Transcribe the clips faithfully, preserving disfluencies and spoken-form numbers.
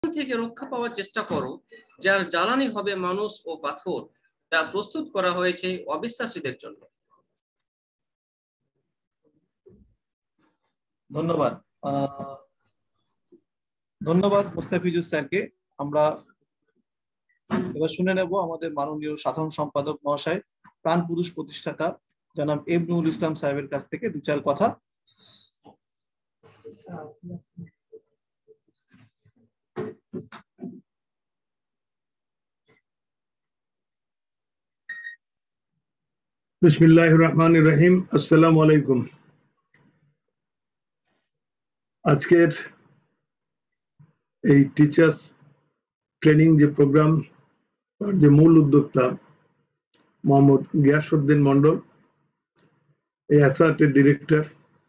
থেকে রক্ষা পাওয়ার চেষ্টা করো, যার জ্বালানি হবে মানুষ ও পাথর, যা প্রস্তুত করা হয়েছে অবিশ্বাসীদের জন্য। ধন্যবাদ ধন্যবাদ মুস্তাফিজুর স্যারকে। আমরা এবার শুনে নেব আমাদের মাননীয় সাধারণ সম্পাদক মহাশয়, প্রাণ পুরুষ প্রতিষ্ঠাতা জনাব এম নুরুল ইসলাম সাহেবের কাছ থেকে দু চার কথা। বিসমিল্লাহির রহমানির রহিম। আসসালামু আলাইকুম। আজকের এই টিচার্স ট্রেনিং যে প্রোগ্রাম, তার যে মূল উদ্যোক্তা মোহাম্মদ গিয়াসউদ্দিন মন্ডল, এই অ্যাসার্টের ডিরেক্টর,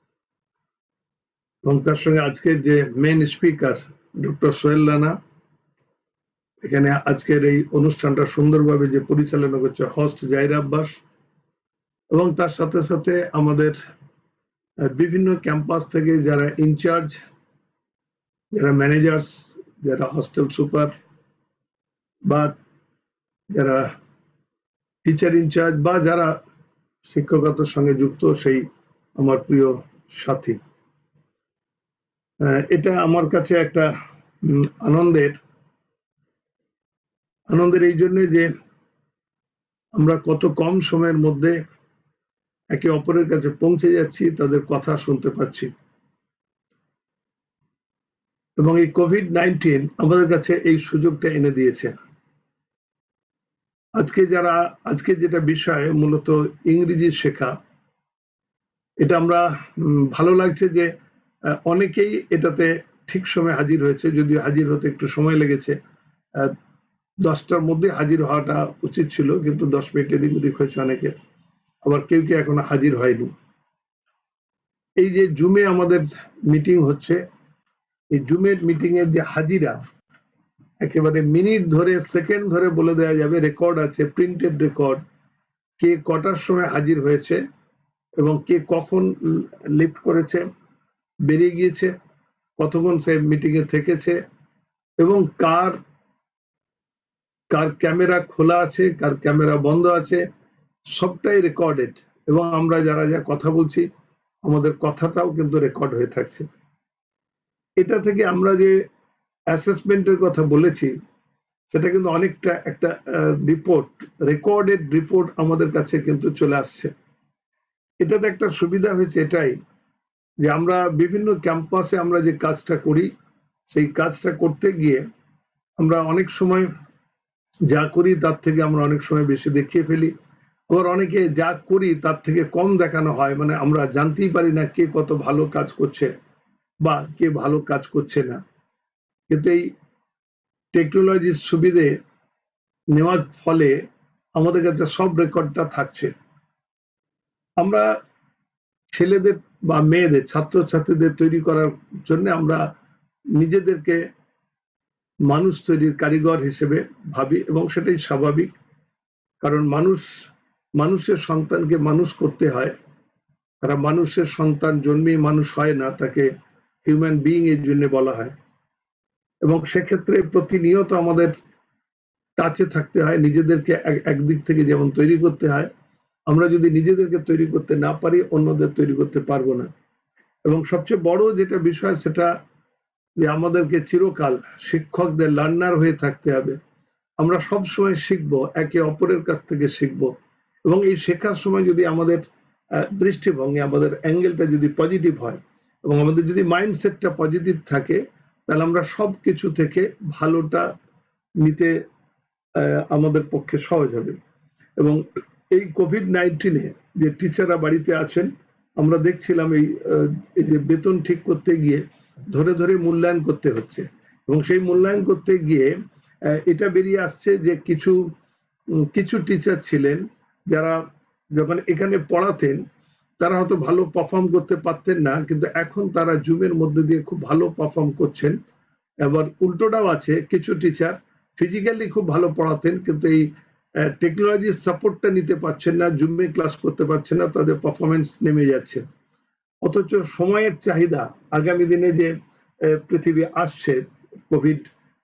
এবং তার সঙ্গে আজকের যে main speaker doctor Sohel Rana, এখানে আজকের এই অনুষ্ঠানটা সুন্দরভাবে যে পরিচালনা করছে হোস্ট জাহির আব্বাস, এবং তার সাথে সাথে আমাদের বিভিন্ন ক্যাম্পাস থেকে যারা ইনচার্জ, যারা ম্যানেজার্স, যারা হস্টেল সুপার বা যারা টিচার ইনচার্জ বা যারা শিক্ষকতার সঙ্গে যুক্ত, সেই আমার প্রিয় সাথী। এটা আমার কাছে একটা আনন্দের আনন্দের এই জন্যে যে আমরা কত কম সময়ের মধ্যে একে অপরের কাছে পৌঁছে যাচ্ছি, তাদের কথা শুনতে পাচ্ছি। এবং এই কোভিড নাইন্টিন আমাদের কাছে এই সুযোগটা এনে দিয়েছে। আজকে যারা আজকে যেটা বিষয় মূলত ইংরেজি শেখা, এটা আমরা ভালো লাগছে যে অনেকেই এটাতে ঠিক সময় হাজির হয়েছে, যদিও হাজির হতে একটু সময় লেগেছে। দশটার মধ্যে হাজির হওয়াটা উচিত ছিল, কিন্তু দশ মিনিট এদিক ওদিক হয়েছে অনেকে, আবার কেউ কেউ এখনো হাজির হয়নি। এই যে জুমে আমাদের মিটিং হচ্ছে, এই জুমের মিটিং এর যে হাজিরা একেবারে মিনিট ধরে, সেকেন্ড ধরে বলে দেওয়া যাবে, রেকর্ড আছে, প্রিন্টেড রেকর্ড, কে কটার সময় হাজির হয়েছে এবং কে কখন লিফট করেছে, বেরিয়ে গিয়েছে, কতক্ষণ সে মিটিং এ থেকেছে, এবং কার কার ক্যামেরা খোলা আছে, কার ক্যামেরা বন্ধ আছে, সবটাই রেকর্ডেড। এবং আমরা যারা যা কথা বলছি, আমাদের কথাটাও কিন্তু রেকর্ড হয়ে থাকছে। এটা থেকে আমরা যে অ্যাসেসমেন্টের কথা বলেছি, সেটা কিন্তু অনেকটা একটা রিপোর্ট, রেকর্ডেড রিপোর্ট আমাদের কাছে কিন্তু চলে আসছে। এটাতে একটা সুবিধা হয়েছে এটাই যে আমরা বিভিন্ন ক্যাম্পাসে আমরা যে কাজটা করি, সেই কাজটা করতে গিয়ে আমরা অনেক সময় যা করি তার থেকে আমরা অনেক সময় বেশি দেখিয়ে ফেলি, আবার অনেকে যা করি তার থেকে কম দেখানো হয়। মানে আমরা জানতেই পারি না কে কত ভালো কাজ করছে বা কে ভালো কাজ করছে না। কিন্তু এই টেকনোলজির সুবিধে নেওয়ার ফলে আমাদের কাছে সব রেকর্ডটা থাকছে। আমরা ছেলেদের বা মেয়েদের, ছাত্রছাত্রীদের তৈরি করার জন্য আমরা নিজেদেরকে মানুষ তৈরির কারিগর হিসেবে ভাবি, এবং সেটাই স্বাভাবিক। কারণ মানুষ মানুষের সন্তানকে মানুষ করতে হয়। তারা মানুষের সন্তান জন্মেই মানুষ হয় না, তাকে হিউম্যান বিইং এর জন্য বলা হয়। এবং সেক্ষেত্রে প্রতিনিয়ত আমাদের টাচে থাকতে হয়, নিজেদেরকে একদিক থেকে যেমন তৈরি করতে হয়। আমরা যদি নিজেদেরকে তৈরি করতে না পারি, অন্যদের তৈরি করতে পারবো না। এবং সবচেয়ে বড় যেটা বিষয়, সেটা যে আমাদেরকে চিরকাল শিক্ষকদের লার্নার হয়ে থাকতে হবে। আমরা সব সময় শিখবো, একে অপরের কাছ থেকে শিখবো। এবং এই শেখার সময় যদি আমাদের দৃষ্টিভঙ্গি, আমাদের অ্যাঙ্গেলটা যদি পজিটিভ হয়, এবং আমাদের যদি মাইন্ডসেটটা পজিটিভ থাকে, তাহলে আমরা সব কিছু থেকে ভালোটা নিতে আমাদের পক্ষে সহজ হবে। এবং এই কোভিড নাইন্টিনে যে টিচাররা বাড়িতে আছেন, আমরা দেখছিলাম এই যে বেতন ঠিক করতে গিয়ে ধরে ধরে মূল্যায়ন করতে হচ্ছে। এবং সেই মূল্যায়ন করতে গিয়ে এটা বেরিয়ে আসছে যে কিছু কিছু টিচার ছিলেন যারা যখন এখানে পড়াতেন, তারা হয়তো ভালো পারফর্ম করতে পারতেন না, কিন্তু এখন তারা জুমের মধ্যে দিয়ে খুব ভালো পারফর্ম করছেন। এবার উল্টোটাও আছে, কিছু টিচার ফিজিক্যালি খুব ভালো পড়াতেন, কিন্তু এই টেকনোলজির সাপোর্টটা নিতে পারছেন না, জুমে ক্লাস করতে পারছেন না, তাদের পারফরমেন্স নেমে যাচ্ছে। অথচ সময়ের চাহিদা, আগামী দিনে যে পৃথিবী আসছে কোভিড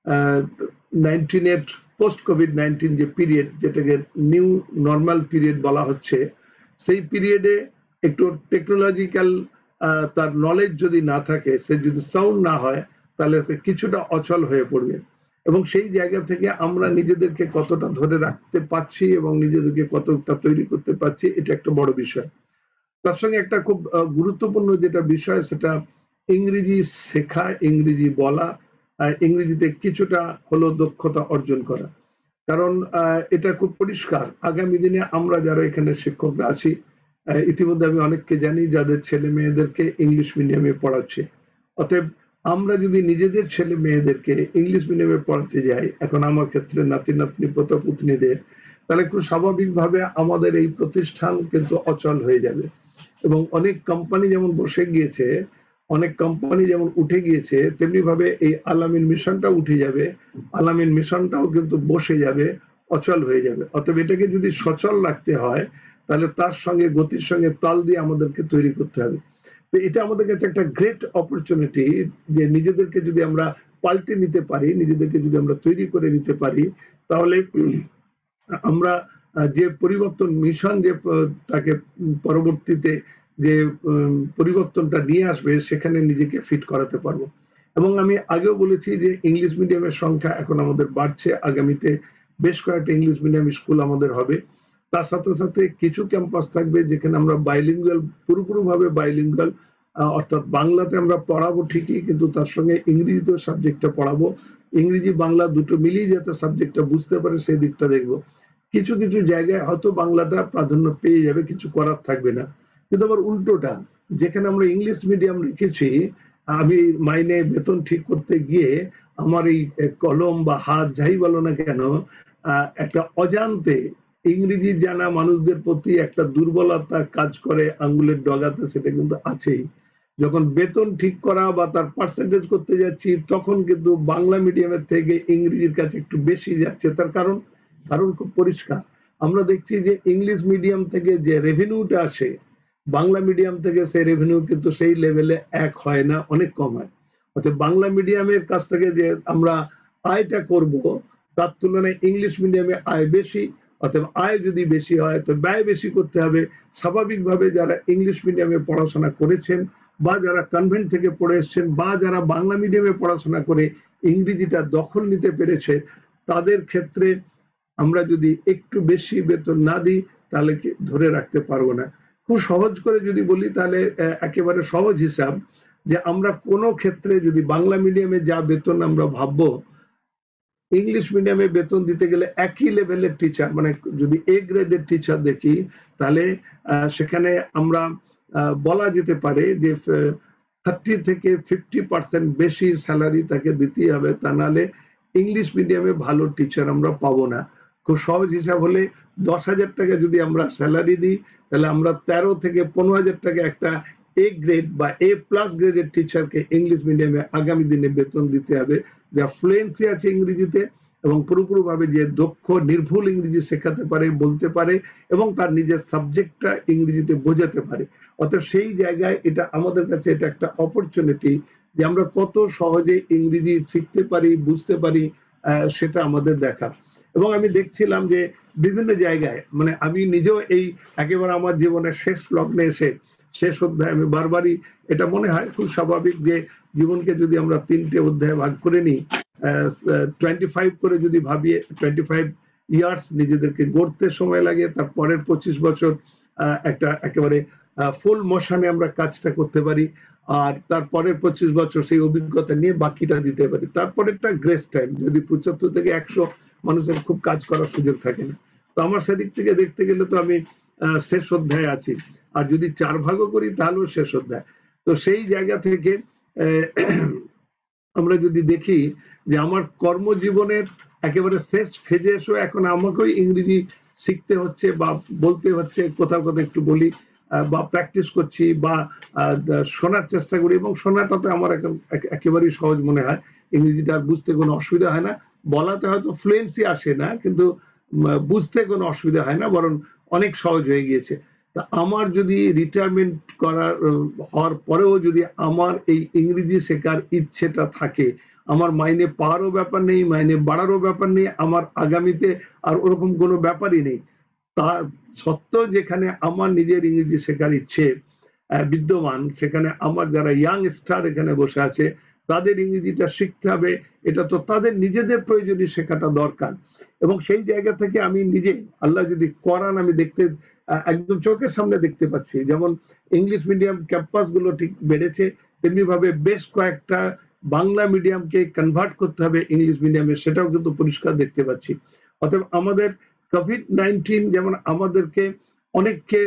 নাইনটিনের পোস্ট কোভিড নাইনটিন যে পিরিয়ড, যেটাকে নিউ নর্মাল পিরিয়ড বলা হচ্ছে, সেই পিরিয়ডে একটু টেকনোলজিক্যাল তার নলেজ যদি না থাকে, সে যদি সাউন্ড না হয়, তাহলে সে কিছুটা অচল হয়ে পড়বে। এবং সেই জায়গা থেকে আমরা নিজেদেরকে কতটা ধরে রাখতে পারছি এবং নিজেদেরকে কতটা তৈরি করতে পারছি, এটা একটা বড় বিষয়। তার সঙ্গে একটা খুব গুরুত্বপূর্ণ যেটা বিষয়, সেটা ইংরেজি শেখা, ইংরেজি বলা, ইংরেজিতে কিছুটা হলো দক্ষতা অর্জন করা। কারণ এটা খুব পরিষ্কার, আগামী দিনে আমরা যারা এখানে শিক্ষকরা আছি, ইতিমধ্যে আমি অনেককে জানি যাদের ছেলে মেয়েদেরকে ইংলিশ মিডিয়ামে পড়াচ্ছে। অতএব আমরা যদি নিজেদের ছেলে মেয়েদেরকে ইংলিশ মিডিয়ামে পড়াতে যাই, এখন আমার ক্ষেত্রে নাতি নাতনি পোতা পুতনিদের, তাহলে খুব স্বাভাবিকভাবে আমাদের এই প্রতিষ্ঠান কিন্তু অচল হয়ে যাবে। এবং অনেক কোম্পানি যেমন বসে গিয়েছে, অনেক কোম্পানি যেমন উঠে গিয়েছে, তেমনি ভাবে এই আল-আমিন মিশনটা উঠে যাবে, আল-আমিন মিশনটাও কিন্তু বসে যাবে, অচল হয়ে যাবে। অতএব এটাকে যদি সচল রাখতে হয়, তাহলে তার সঙ্গে গতির সঙ্গে তাল দিয়ে আমাদেরকে তৈরি করতে হবে। তো এটা আমাদের কাছে একটা গ্রেট অপরচুনিটি, যে নিজেদেরকে যদি আমরা পাল্টে নিতে পারি, নিজেদেরকে যদি আমরা তৈরি করে নিতে পারি, তাহলে আমরা যে পরিবর্তন মিশন, যে তাকে পরবর্তীতে যে পরিবর্তনটা নিয়ে আসবে, সেখানে নিজেকে ফিট করাতে পারবো। এবং আমি আগেও বলেছি যে ইংলিশ মিডিয়ামের সংখ্যা এখন আমাদের বাড়ছে, আগামীতে বেশ কয়েকটা ইংলিশ মিডিয়াম স্কুল আমাদের হবে। তার সাথে সাথে কিছু ক্যাম্পাস থাকবে যেখানে আমরা বাইলিঙ্গুয়াল, পুরোপুরি ভাবে বাইলিঙ্গুয়াল, অর্থাৎ বাংলাতে আমরা পড়াবো ঠিকই, কিন্তু তার সঙ্গে ইংরেজিতেও সাবজেক্টটা পড়াবো, ইংরেজি বাংলা দুটো মিলিয়ে যাতে সাবজেক্টটা বুঝতে পারে সেই দিকটা দেখবো। কিছু কিছু জায়গায় হয়তো বাংলাটা প্রাধান্য পেয়ে যাবে, কিছু করার থাকবে না। কিন্তু আবার উল্টোটা, যেখানে আমরা ইংলিশ মিডিয়াম রেখেছি, আমি মাইনে বেতন ঠিক করতে গিয়ে আমার এই কলম বা হাত যাই বলো না কেন, একটা অজান্তে ইংরেজি জানা মানুষদের প্রতি একটা দুর্বলতা কাজ করে আঙ্গুলের ডগাতে, সেটা কিন্তু আছেই। যখন বেতন ঠিক করা বা তার পার্সেন্টেজ করতে যাচ্ছি, তখন কিন্তু বাংলা মিডিয়ামের থেকে ইংরেজির কাছে একটু বেশি যাচ্ছে। তার কারণ কারণ খুব পরিষ্কার, আমরা দেখছি যে ইংলিশ মিডিয়াম থেকে যে রেভিনিউটা আসে, বাংলা মিডিয়াম থেকে সেই রেভিনিউ কিন্তু সেই লেভেলে এক হয় না, অনেক কম হয়। অর্থাৎ বাংলা মিডিয়ামের কাছ থেকে যে আমরা আয়টা করব, তার তুলনায় ইংলিশ মিডিয়ামে আয় বেশি। অর্থাৎ আয় যদি বেশি হয়, তো ব্যয় বেশি করতে হবে। স্বাভাবিকভাবে যারা ইংলিশ মিডিয়ামে পড়াশোনা করেছেন, বা যারা কনভেন্ট থেকে পড়ে এসছেন, বা যারা বাংলা মিডিয়ামে পড়াশোনা করে ইংরেজিটা দখল নিতে পেরেছে, তাদের ক্ষেত্রে আমরা যদি একটু বেশি বেতন না দিই, তাহলে কি ধরে রাখতে পারবো না। খুব সহজ করে যদি বলি, তাহলে একেবারে সহজ হিসাব, যে আমরা কোনো ক্ষেত্রে যদি বাংলা মিডিয়ামে যা বেতন আমরা ভাববো, ইংলিশ মিডিয়ামে বেতন দিতে গেলে একই লেভেলের টিচার, মানে যদি এ গ্রেডের টিচার দেখি, তাহলে সেখানে আমরা বলা যেতে পারে যে থার্টি থেকে ফিফটি পার্সেন্ট বেশি স্যালারি তাকে দিতেই হবে, তা নাহলে ইংলিশ মিডিয়ামে ভালো টিচার আমরা পাবো না। খুব সহজ হিসাব হলে, দশ হাজার টাকা যদি আমরা স্যালারি দিই, তাহলে আমরা তেরো থেকে পনেরো হাজার টাকা একটা এ গ্রেড বা এ প্লাস গ্রেডের টিচারকে ইংলিশ মিডিয়ামে আগামী দিনে বেতন দিতে হবে, যা ফ্লুয়েন্সি আছে ইংরেজিতে, এবং পুরোপুরি ভাবে যে দক্ষ নির্ভুল ইংরেজি শেখাতে পারে, বলতে পারে, এবং তার নিজের সাবজেক্টটা ইংরেজিতে বোঝাতে পারে। অর্থাৎ সেই জায়গায় এটা আমাদের কাছে এটা একটা অপরচুনিটি, যে আমরা কত সহজে ইংরেজি শিখতে পারি, বুঝতে পারি, সেটা আমাদের দেখা। এবং আমি দেখছিলাম যে বিভিন্ন জায়গায়, মানে আমি নিজেও এই একেবারে আমার জীবনের শেষ লগ্নে এসে, শেষ অধ্যায়, আমি বারবারই এটা মনে হয় খুব স্বাভাবিক যে জীবনকে যদি আমরা তিনটে অধ্যায় ভাগ করে নিই, টোয়েন্টি ফাইভ করে যদি ভাবি, টোয়েন্টি ফাইভ ইয়ার্স নিজেদেরকে গড়তে সময় লাগে, তার পরের পঁচিশ বছর একটা একেবারে ফুল মোশনে আমরা কাজটা করতে পারি, আর তারপরের পঁচিশ বছর সেই অভিজ্ঞতা নিয়ে বাকিটা দিতে পারি। তারপরে একটা গ্রেস টাইম, যদি পঁচাত্তর থেকে একশো মানুষের খুব কাজ করার সুযোগ থাকে না। তো আমার সেদিক থেকে দেখতে গেলে তো আমি শেষ অধ্যায় আছি, আর যদি চার ভাগও করি তাহলেও শেষ অধ্যায়। তো সেই জায়গা থেকে আমরা যদি দেখি যে আমার কর্মজীবনের একেবারে শেষ ফেজে এসো, এখন আমাকেও ইংরেজি শিখতে হচ্ছে বা বলতে হচ্ছে, কোথাও কোথাও একটু বলি বা প্র্যাকটিস করছি বা শোনার চেষ্টা করি, এবং শোনাটা তো আমার একেবারেই সহজ মনে হয়, ইংরেজিটা বুঝতে কোনো অসুবিধা হয় না। বলাতে হয়তো ফ্লুয়েন্সি আসে না, কিন্তু বুঝতে কোনো অসুবিধা হয় না, বরং অনেক সহজ হয়ে গিয়েছে। তা আমার যদি রিটায়ারমেন্ট করার হওয়ার পরেও যদি আমার এই ইংরেজি শেখার ইচ্ছেটা থাকে, আমার মাইনে পাওয়ারও ব্যাপার নেই, মাইনে বাড়ারও ব্যাপার নেই, আমার আগামীতে আর ওরকম কোনো ব্যাপারই নেই। তা সত্ত্বেও যেখানে আমার নিজের ইংরেজি শেখার ইচ্ছে বিদ্যমান, সেখানে আমার যারা ইয়াং স্টার এখানে বসে আছে তাদের ইংরেজিটা শিখতে হবে, এটা তো তাদের নিজেদের প্রয়োজনে শেখাটা দরকার। এবং সেই জায়গা থেকে আমি নিজে, আল্লাহ যদি করান, আমি দেখতে একদম চোখের সামনে দেখতে পাচ্ছি, যেমন ইংলিশ মিডিয়াম ক্যাম্পাস গুলো ঠিক বেড়েছে, তেমনি ভাবে বেশ কয়েকটা বাংলা মিডিয়ামকে কনভার্ট করতে হবে ইংলিশ মিডিয়ামে, সেটাও কিন্তু পরিষ্কার দেখতে পাচ্ছি। অতএব আমাদের কোভিড নাইন্টিন যেমন আমাদেরকে অনেককে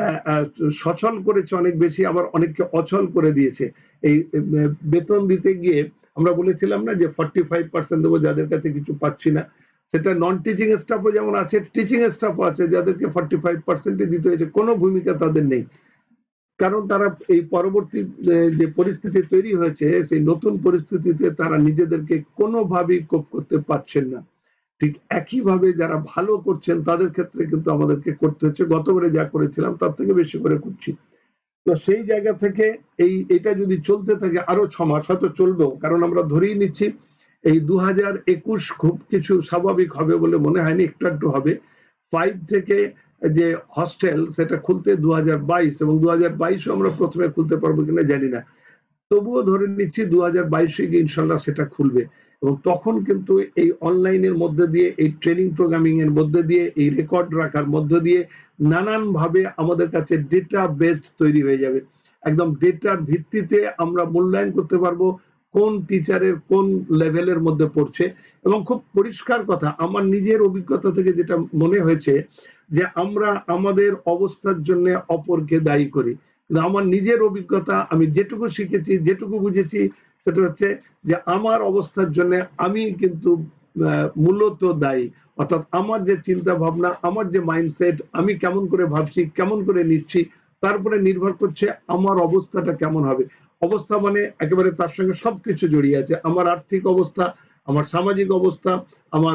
সচল করেছে অনেক বেশি, আবার অনেককে অচল করে দিয়েছে। এই বেতন দিতে গিয়ে আমরা বলেছিলাম না যে ফর্টি ফাইভ পার্সেন্ট দেবো যাদের কাছে কিছু পাচ্ছি না, সেটা নন টিচিং স্টাফও যেমন আছে, টিচিং স্টাফও আছে যাদেরকে ফর্টি ফাইভ পার্সেন্টই দিতে হয়েছে, কোনো ভূমিকা তাদের নেই। কারণ তারা এই পরবর্তী যে পরিস্থিতি তৈরি হয়েছে সেই নতুন পরিস্থিতিতে তারা নিজেদেরকে কোনোভাবেই কোপ করতে পারছেন না। ঠিক একইভাবে যারা ভালো করছেন তাদের ক্ষেত্রে কিন্তু আমাদেরকে করতে হচ্ছে, গতবারে যা করেছিলাম তার থেকে বেশি করে করছি। তো সেই জায়গা থেকে এই এটা যদি চলতে থাকে আরো ছ মাস হয়তো চলবেও, কারণ আমরা ধরেই নিচ্ছি এই দু হাজার একুশ খুব কিছু স্বাভাবিক হবে বলে মনে হয়নি, একটু একটু হবে। ফাইভ থেকে যে হস্টেল সেটা খুলতে দু হাজার বাইশ, এবং দু হাজার বাইশও আমরা প্রথমে খুলতে পারবো কিনা জানি না, তবুও ধরে নিচ্ছি দু হাজার বাইশে গিয়ে ইনশাল্লাহ সেটা খুলবে। এবং তখন কিন্তু এই অনলাইনের মধ্যে দিয়ে, এই ট্রেনিং প্রোগ্রামিং এর মধ্যে দিয়ে, এই রেকর্ড রাখার মধ্য দিয়ে নানান ভাবে আমাদের কাছে ডেটা বেসড তৈরি হয়ে যাবে। একদম ডেটার ভিত্তিতে আমরা মূল্যায়ন করতে পারবো কোন টিচারের কোন লেভেলের মধ্যে পড়ছে। এবং খুব পরিষ্কার কথা, আমার নিজের অভিজ্ঞতা থেকে যেটা মনে হয়েছে যে আমরা আমাদের অবস্থার জন্য অপরকে দায়ী করি, কিন্তু আমার নিজের অভিজ্ঞতা, আমি যেটুকু শিখেছি, যেটুকু বুঝেছি, সেটা হচ্ছে যে আমার অবস্থার জন্য আমি কিন্তু মূলত দায়ী। অর্থাৎ আমার যে চিন্তা ভাবনা, আমার যে মাইন্ডসেট, আমি কেমন করে ভাবছি, কেমন করে নিচ্ছি, তারপরে নির্ভর করছে আমার অবস্থাটা কেমন হবে। অবস্থা মানে একেবারে তার সঙ্গে সবকিছু জড়িয়ে আছে, আমার আর্থিক অবস্থা, আমার সামাজিক অবস্থা, আমার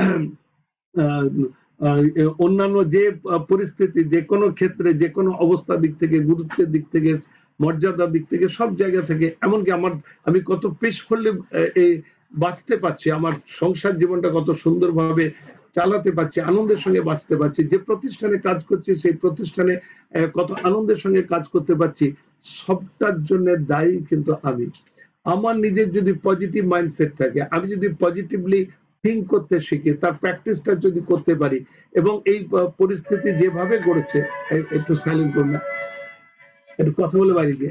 অন্যান্য যে পরিস্থিতি, যে কোনো ক্ষেত্রে, যে কোনো অবস্থার দিক থেকে, গুরুত্বের দিক থেকে, মর্যাদার দিক থেকে, সব জায়গা থেকে, এমনকি আমার আমি কত পিসফুলি এই বাঁচতে পারছি, আমার সংসার জীবনটা কত সুন্দরভাবে চালাতে পারছি, আনন্দের সঙ্গে বাঁচতে পারছি, যে প্রতিষ্ঠানে কাজ করছি সেই প্রতিষ্ঠানে কত আনন্দের সঙ্গে কাজ করতে পারছি, সবটার জন্য দায়ী কিন্তু আমি। আমার নিজের যদি পজিটিভ মাইন্ডসেট থাকে, আমি যদি পজিটিভলি থিঙ্ক করতে শিখি, তার প্র্যাকটিসটা যদি করতে পারি, এবং এই পরিস্থিতি যেভাবে গড়েছে, একটু সাইলেন্ট করুন না, একটু কথা বলে বাইরে গিয়ে।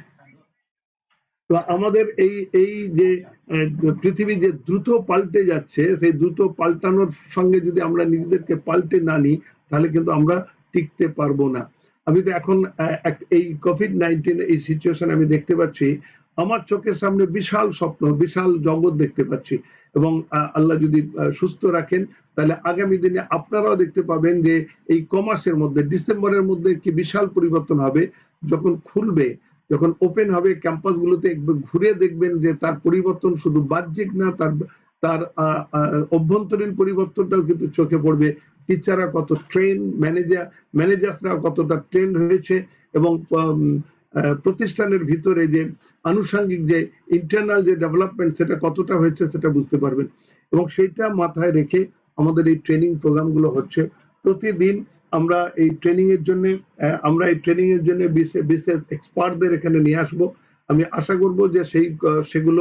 তো আমাদের এই এই যে পৃথিবী যে দ্রুত পাল্টে যাচ্ছে, সেই দ্রুত পাল্টানোর সঙ্গে যদি আমরা নিজেদেরকে পাল্টে না নিই, তাহলে কিন্তু আমরা টিকতে পারবো না। আমি তো এখন এই কোভিড নাইন্টিন এই সিচুয়েশন আমি দেখতে পাচ্ছি, আমার চোখের সামনে বিশাল স্বপ্ন, বিশাল জগৎ দেখতে পাচ্ছি। এবং আল্লাহ যদি সুস্থ রাখেন, তাহলে আগামী দিনে আপনারাও দেখতে পাবেন যে এই কমাসের মধ্যে, ডিসেম্বরের মধ্যে কি বিশাল পরিবর্তন হবে। যখন খুলবে, যখন ওপেন হবে ক্যাম্পাস গুলোতে, ঘুরে দেখবেন যে তার পরিবর্তন শুধু বাহ্যিক না, তার তার অভ্যন্তরীণ পরিবর্তনটাও কিন্তু চোখে পড়বে। টিচাররা কত ট্রেন, ম্যানেজার ম্যানেজার্সরা কতটা ট্রেন হয়েছে, এবং প্রতিষ্ঠানের ভিতরে যে আনুষঙ্গিক যে ইন্টারনাল যে ডেভেলপমেন্ট সেটা কতটা হয়েছে সেটা বুঝতে পারবেন। এবং সেইটা মাথায় রেখে আমাদের এই ট্রেনিং প্রোগ্রাম গুলো হচ্ছে প্রতিদিন। আমরা এই ট্রেনিং এর জন্য আমরা এই ট্রেনিং এর জন্য বিশেষ এক্সপার্টদের এখানে নিয়ে আসবো। আমি আশা করব যে সেই সেগুলো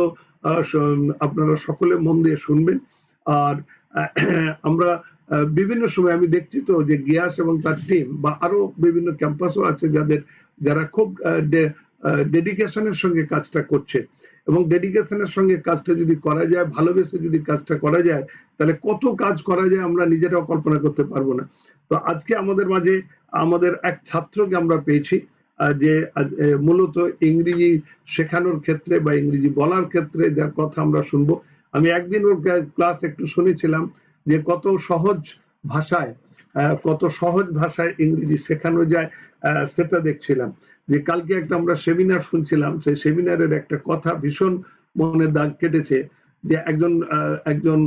আপনারা সকলে মন দিয়ে শুনবেন। আর আমরা বিভিন্ন সময় আমি দেখছি তো যে গিয়াস এবং তার টিম, বা আরো বিভিন্ন ক্যাম্পাসও আছে যাদের যারা খুব ডেডিকেশনের সঙ্গে কাজটা করছে, এবং ডেডিকেশনের সঙ্গে কাজটা যদি করা যায়, ভালোবেসে যদি কাজটা করা যায়, তাহলে কত কাজ করা যায় আমরা নিজেরাও কল্পনা করতে পারবো না। তো আজকে আমাদের মাঝে আমাদের এক ছাত্রকে আমরা পেয়েছি, যে মূলত ইংরেজি শেখানোর ক্ষেত্রে বা ইংরেজি বলার ক্ষেত্রে যার কথা আমরা শুনবো। আমি একদিন ওর ক্লাস একটু শুনেছিলাম যে কত সহজ ভাষায় কত সহজ ভাষায় ইংরেজি শেখানো যায়, সেটা দেখছিলাম। যে কালকে একটা আমরা সেমিনার শুনছিলাম, সেই সেমিনারের একটা কথা ভীষণ মনে দাগ কেটেছে, যে একজন একজন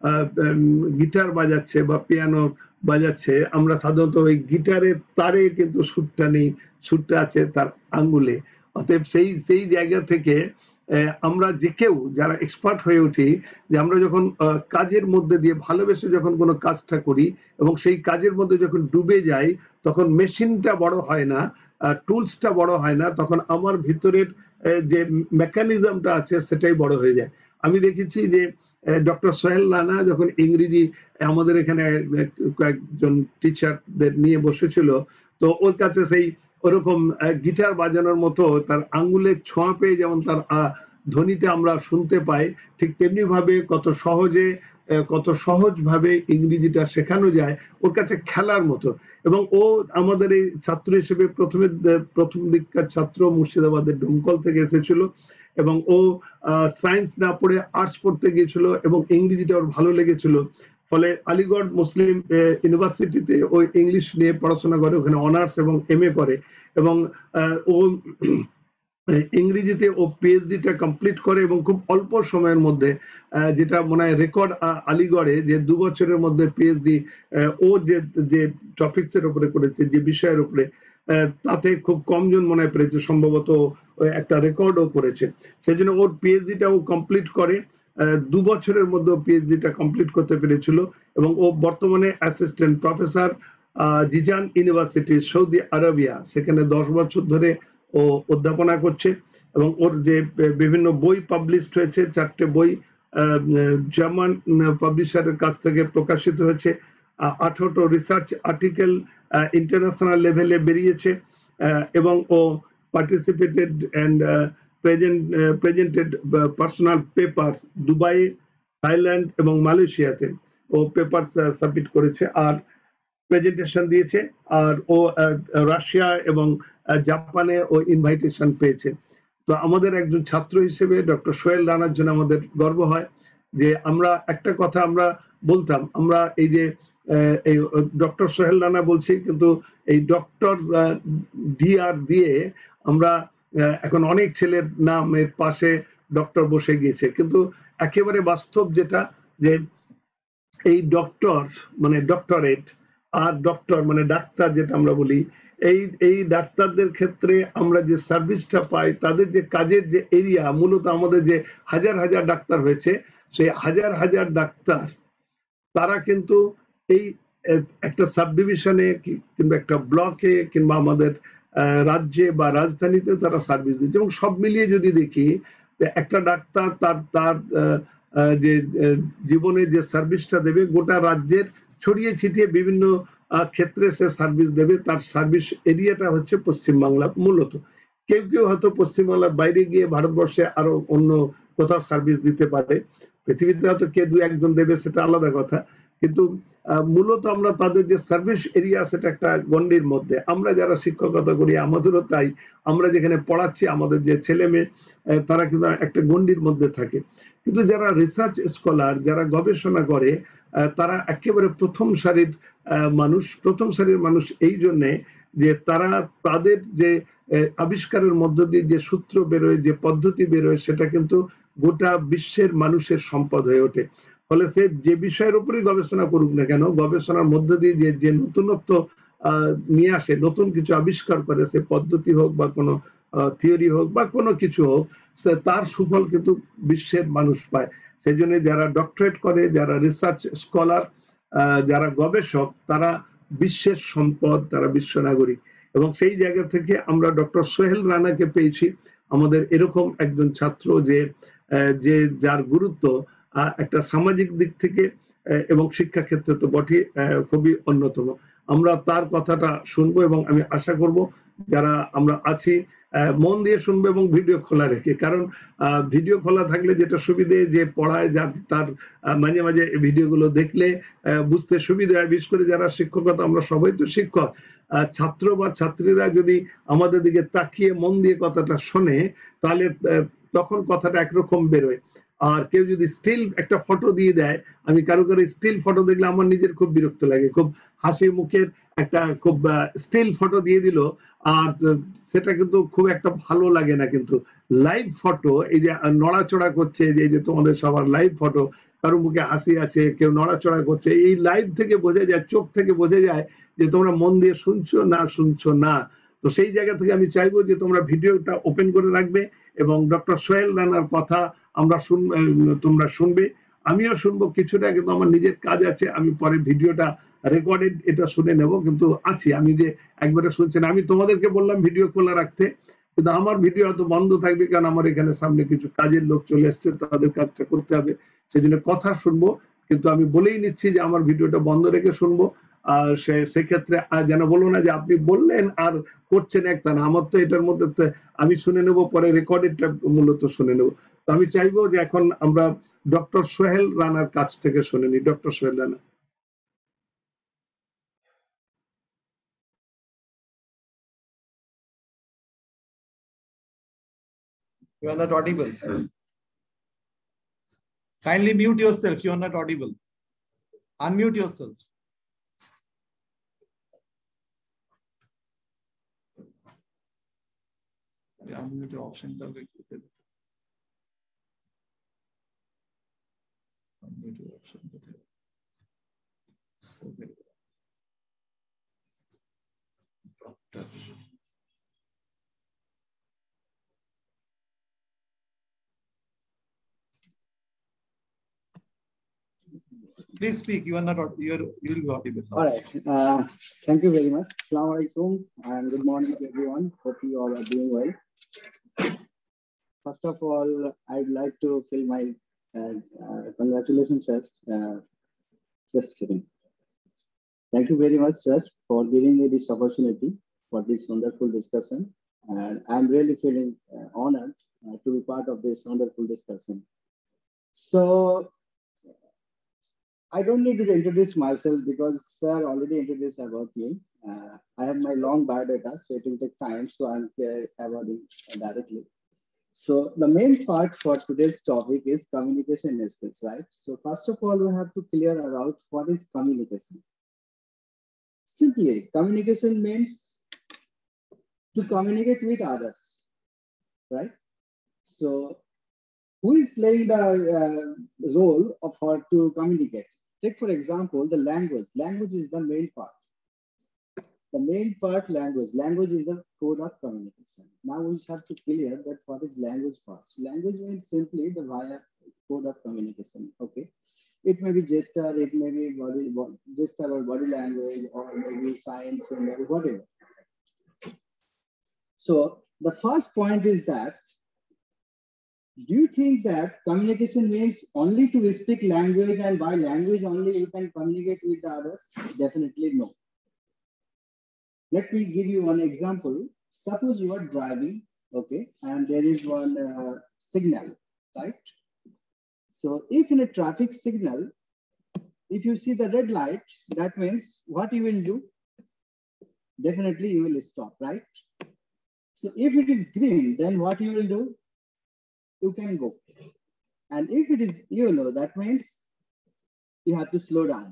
গিটার বাজাচ্ছে বা পিয়ানো বাজাচ্ছে, আমরা সাধারণত ওই গিটারের তারে কিন্তু সুরটা নেই, সুরটা আছে তার আঙ্গুলে। অতএব সেই সেই জায়গা থেকে আমরা যে কেউ যারা এক্সপার্ট হয়ে উঠি যে আমরা যখন কাজের মধ্যে দিয়ে ভালোবেসে যখন কোনো কাজটা করি এবং সেই কাজের মধ্যে যখন ডুবে যাই তখন মেশিনটা বড় হয় না, টুলসটা বড় হয় না, তখন আমার ভিতরের যে মেকানিজমটা আছে সেটাই বড় হয়ে যায়। আমি দেখেছি যে ডক্টর সোহেল রানা যখন ইংরেজি আমাদের এখানে কয়েকজন টিচারদের নিয়ে বসেছিল, তো ওর কাছে সেই ওরকম গিটার বাজানোর মতো তার আঙ্গুলের ছোঁয়া পেয়ে যেমন তার ধ্বনিটা আমরা শুনতে পাই, ঠিক তেমনি ভাবে কত সহজে কত সহজ ভাবে ইংরেজিটা শেখানো যায় ওর কাছে খেলার মতো। এবং ও আমাদের এই ছাত্র হিসেবে প্রথমে প্রথম দিককার ছাত্র, মুর্শিদাবাদের ডুমকল থেকে এসেছিল এবং ও সায়েন্স না পড়ে আর্টস পড়তে গিয়েছিল এবং ইংরেজিটা ওর ভালো লেগেছিল। ফলে আলিগড় মুসলিম ইউনিভার্সিটিতে ও ইংলিশ নিয়ে পড়াশোনা করে, ওখানে অনার্স এবং এম এ করে এবং ও ইংরেজিতে ও পিএইচডিটা কমপ্লিট করে এবং খুব অল্প সময়ের মধ্যে, যেটা মনে হয় রেকর্ড আলিগড়ে, যে দু বছরের মধ্যে পিএইচডি ও যে যে টপিকসের উপরে করেছে, যে বিষয়ের উপরে, তাতে খুব কমজন মনে হয় পেরেছে, সম্ভবত একটা রেকর্ডও করেছে। সেই জন্য ওর পিএইচডিটা ও কমপ্লিট করে, দু বছরের মধ্যে পিএইচডিটা কমপ্লিট করতে পেরেছিল এবং ও বর্তমানে assistant professor Jizan university Saudi Arabia, সেখানে দশ বছর ধরে ও অধ্যাপনা করছে এবং ওর যে বিভিন্ন বই পাবলিশড হয়েছে, চারটে বই জার্মান পাবলিশারের কাছ থেকে প্রকাশিত হয়েছে, আঠারোটা রিসার্চ আর্টিকেল ইন্টারন্যাশনাল লেভেলে বেরিয়েছে এবং ও participated and present presented personal paper Dubai, Thailand এবং মালয়েশিয়াতে ও পেপার সাবমিট করেছে আর প্রেজেন্টেশন দিয়েছে। আর ও রাশিয়া এবং জাপানে ও ইনভাইটেশন পেয়েছে। তো আমাদের একজন ছাত্র হিসেবে ডক্টর সোহেল রানার জন্য আমাদের গর্ব হয় যে আমরা একটা কথা আমরা বলতাম, আমরা এই যে এই ডক্টর সোহেল রানা বলছি, কিন্তু এই ডক্টর ডি আর দিয়ে আমরা এখন অনেক ছেলের নামের পাশে ডক্টর বসে গিয়েছে, কিন্তু একেবারে বাস্তব যেটা যে এই ডক্টর মানে ডক্টরেট আর ডক্টর মানে ডাক্তার যেটা আমরা বলি, এই এই ডাক্তারদের ক্ষেত্রে আমরা যে সার্ভিসটা পাই, তাদের যে কাজের যে এরিয়া, মূলত আমাদের যে হাজার হাজার ডাক্তার হয়েছে, সেই হাজার হাজার ডাক্তার তারা কিন্তু এই একটা সাব ডিভিশনে কিংবা একটা ব্লকে কিংবা আমাদের রাজ্যে বা রাজধানীতে তারা সার্ভিস দিচ্ছে। এবং সব মিলিয়ে যদি দেখি একটা ডাক্তার তার তার যে জীবনে যে সার্ভিসটা দেবে, গোটা রাজ্যের ছড়িয়ে ছিটিয়ে বিভিন্ন ক্ষেত্রে সে সার্ভিস দেবে। তার সার্ভিস এরিয়াটা হচ্ছে পশ্চিমবাংলা মূলত। কেউ কেউ হয়তো পশ্চিমবাংলার বাইরে গিয়ে ভারতবর্ষে আরো অন্য কোথাও সার্ভিস দিতে পারে, পৃথিবীতে হয়তো কে দু একজন দেবে, সেটা আলাদা কথা, কিন্তু মূলত আমরা তাদের যে সার্ভিস এরিয়া সেটা একটা গণ্ডির মধ্যে। আমরা যারা শিক্ষকতা করি আমাদেরও তাই, আমরা যেখানে পড়াচ্ছি আমাদের যে ছেলে মেয়ে তারা কিন্তু একটা গণ্ডির মধ্যে থাকে। কিন্তু যারা রিসার্চ স্কলার, যারা গবেষণা করে, তারা একেবারে প্রথম সারির মানুষ। প্রথম সারির মানুষ এই জন্যে যে তারা তাদের যে আবিষ্কারের মধ্য দিয়ে যে সূত্র বেরোয়, যে পদ্ধতি বেরোয়, সেটা কিন্তু গোটা বিশ্বের মানুষের সম্পদ হয়ে ওঠে। ফলে সে যে বিষয়ের উপরেই গবেষণা করুক না কেন, গবেষণার মধ্য দিয়ে যে যে নতুনত্ব নিয়ে আসে, নতুন কিছু আবিষ্কার করে, সে পদ্ধতি হোক বা কোনো থিওরি হোক বা কোনো কিছু হোক, তার সুফল কিন্তু বিশ্বের মানুষ পায়। সেই জন্য যারা ডক্টরেট করে, যারা রিসার্চ স্কলার, যারা গবেষক, তারা বিশ্বের সম্পদ, তারা বিশ্ব নাগরিক। এবং সেই জায়গা থেকে আমরা ডক্টর সোহেল রানাকে পেয়েছি, আমাদের এরকম একজন ছাত্র যে যে যার গুরুত্ব একটা সামাজিক দিক থেকে এবং শিক্ষা ক্ষেত্রে তো বটে খুবই অন্যতম। আমরা তার কথাটা শুনবো এবং আমি আশা করব যারা আমরা আছি মন দিয়ে শুনবো এবং ভিডিও খোলা রেখে, কারণ ভিডিও খোলা থাকলে যেটা সুবিধে, যে পড়ায় যা তার মাঝে মাঝে ভিডিওগুলো দেখলে বুঝতে সুবিধা হয়। বিশেষ করে যারা শিক্ষকতা, আমরা সবাই তো শিক্ষক, ছাত্র বা ছাত্রীরা যদি আমাদের দিকে তাকিয়ে মন দিয়ে কথাটা শোনে, তাহলে তখন কথাটা একরকম বেরোয়। আর কেউ যদি স্টিল একটা ফটো দিয়ে দেয়, আমি কারো কারো স্টিল ফটো দেখলে আমার নিজের খুব বিরক্ত লাগে, খুব হাসি মুখের একটা খুব স্টিল ফটো দিয়ে দিল, আর সেটা কিন্তু খুব একটা ভালো লাগে না। কিন্তু লাইভ ফটো, এই যে নড়াচড়া করছে, এই যে তোমাদের সবার লাইভ ফটো, কারো মুখে হাসি আছে, কেউ নড়াচড়া করছে, এই লাইভ থেকে বোঝা যায়, চোখ থেকে বোঝা যায় যে তোমরা মন দিয়ে শুনছো না শুনছো না। তো তো সেই জায়গা থেকে আমি চাইবো যে তোমরা ভিডিওটা ওপেন করে রাখবে এবং ডক্টর সোহেল রানার কথা আমরা শুন তোমরা শুনবে, আমিও শুনবো কিছুটা, কিন্তু আমার নিজের কাজ আছে, আমি পরে ভিডিওটা রেকর্ডেড এটা শুনে নেব, কিন্তু আছি আমি যে একবারে শুনছি না। আমি তোমাদেরকে বললাম ভিডিও খোলা রাখতে, কিন্তু আমার ভিডিও হয়তো বন্ধ থাকবে, কারণ আমার এখানে সামনে কিছু কাজের লোক চলে এসছে, তাদের কাজটা করতে হবে, সেই জন্য কথা শুনবো, কিন্তু আমি বলেই নিচ্ছি যে আমার ভিডিওটা বন্ধ রেখে শুনবো। আর সে সেক্ষেত্রে যেন বলবো না যে আপনি বললেন আর করছেন একটা না, আমার তো এটার মধ্যে আমি শুনে নেব, পরে রেকর্ডেডটা মূলত শুনে নেব। তো আমি চাইবো যে এখন আমরা ডক্টর সোহেল রানার কাছ থেকে শুনে নিই। Doctor Sohel Rana. You are not audible. Kindly mute yourself. You are not audible. Unmute yourself. The unmute option. Unmute option. Doctor. Please speak. You are not. You are. You will be audible. All right. Uh, thank you very much. Assalamu alaikum and good morning to everyone. Hope you all are doing well. First of all, I'd like to fill my uh, uh, congratulations, sir. Uh, just kidding. Thank you very much, sir, for giving me this opportunity for this wonderful discussion. And I'm really feeling uh, honored uh, to be part of this wonderful discussion. So, I don't need to introduce myself because sir already introduced about me. Uh, I have my long biodata, so it will take time. So I'm uh, about it directly. So the main part for today's topic is communication skills, right? So first of all, we have to clear about what is communication. Simply, communication means to communicate with others, right? So who is playing the uh, role of how to communicate? Take, for example, the language. Language is the main part. The main part, language. Language is the code of communication. Now we have to clear that what is language first. Language means simply the via code of communication, okay? It may be gesture, it may be body, gesture or body language, or maybe signs, or whatever. So the first point is that, do you think that communication means only to speak language and by language only you can communicate with the others? Definitely no. Let me give you one example. Suppose you are driving, okay, and there is one uh, signal, right? So if in a traffic signal, if you see the red light, that means what you will do? Definitely you will stop, right? So if it is green, then what you will do? You can go. And if it is yellow, that means you have to slow down.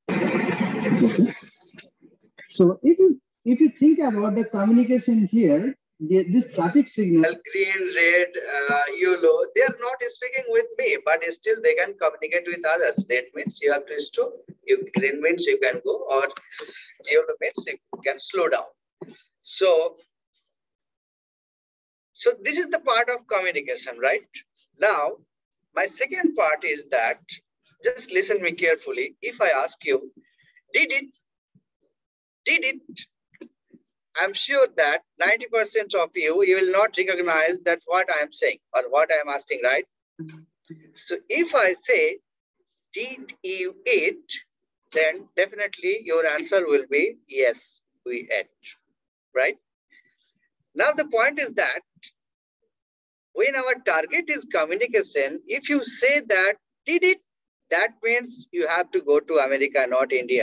So if you if you think about the communication here, the, this traffic signal, green, red, uh, yellow, they are not speaking with me, but still they can communicate with others. That means you have to stop. You green means you can go, or yellow means you can slow down. So. So this is the part of communication, right? Now, my second part is that, just listen me carefully. If I ask you, did it, did it, I'm sure that ninety percent of you, you will not recognize that what I am saying or what I am asking, right? So if I say, did you eat, then definitely your answer will be, yes, we ate, right? Now the point is that when our target is communication, if you say that, did it, that means you have to go to America, not India.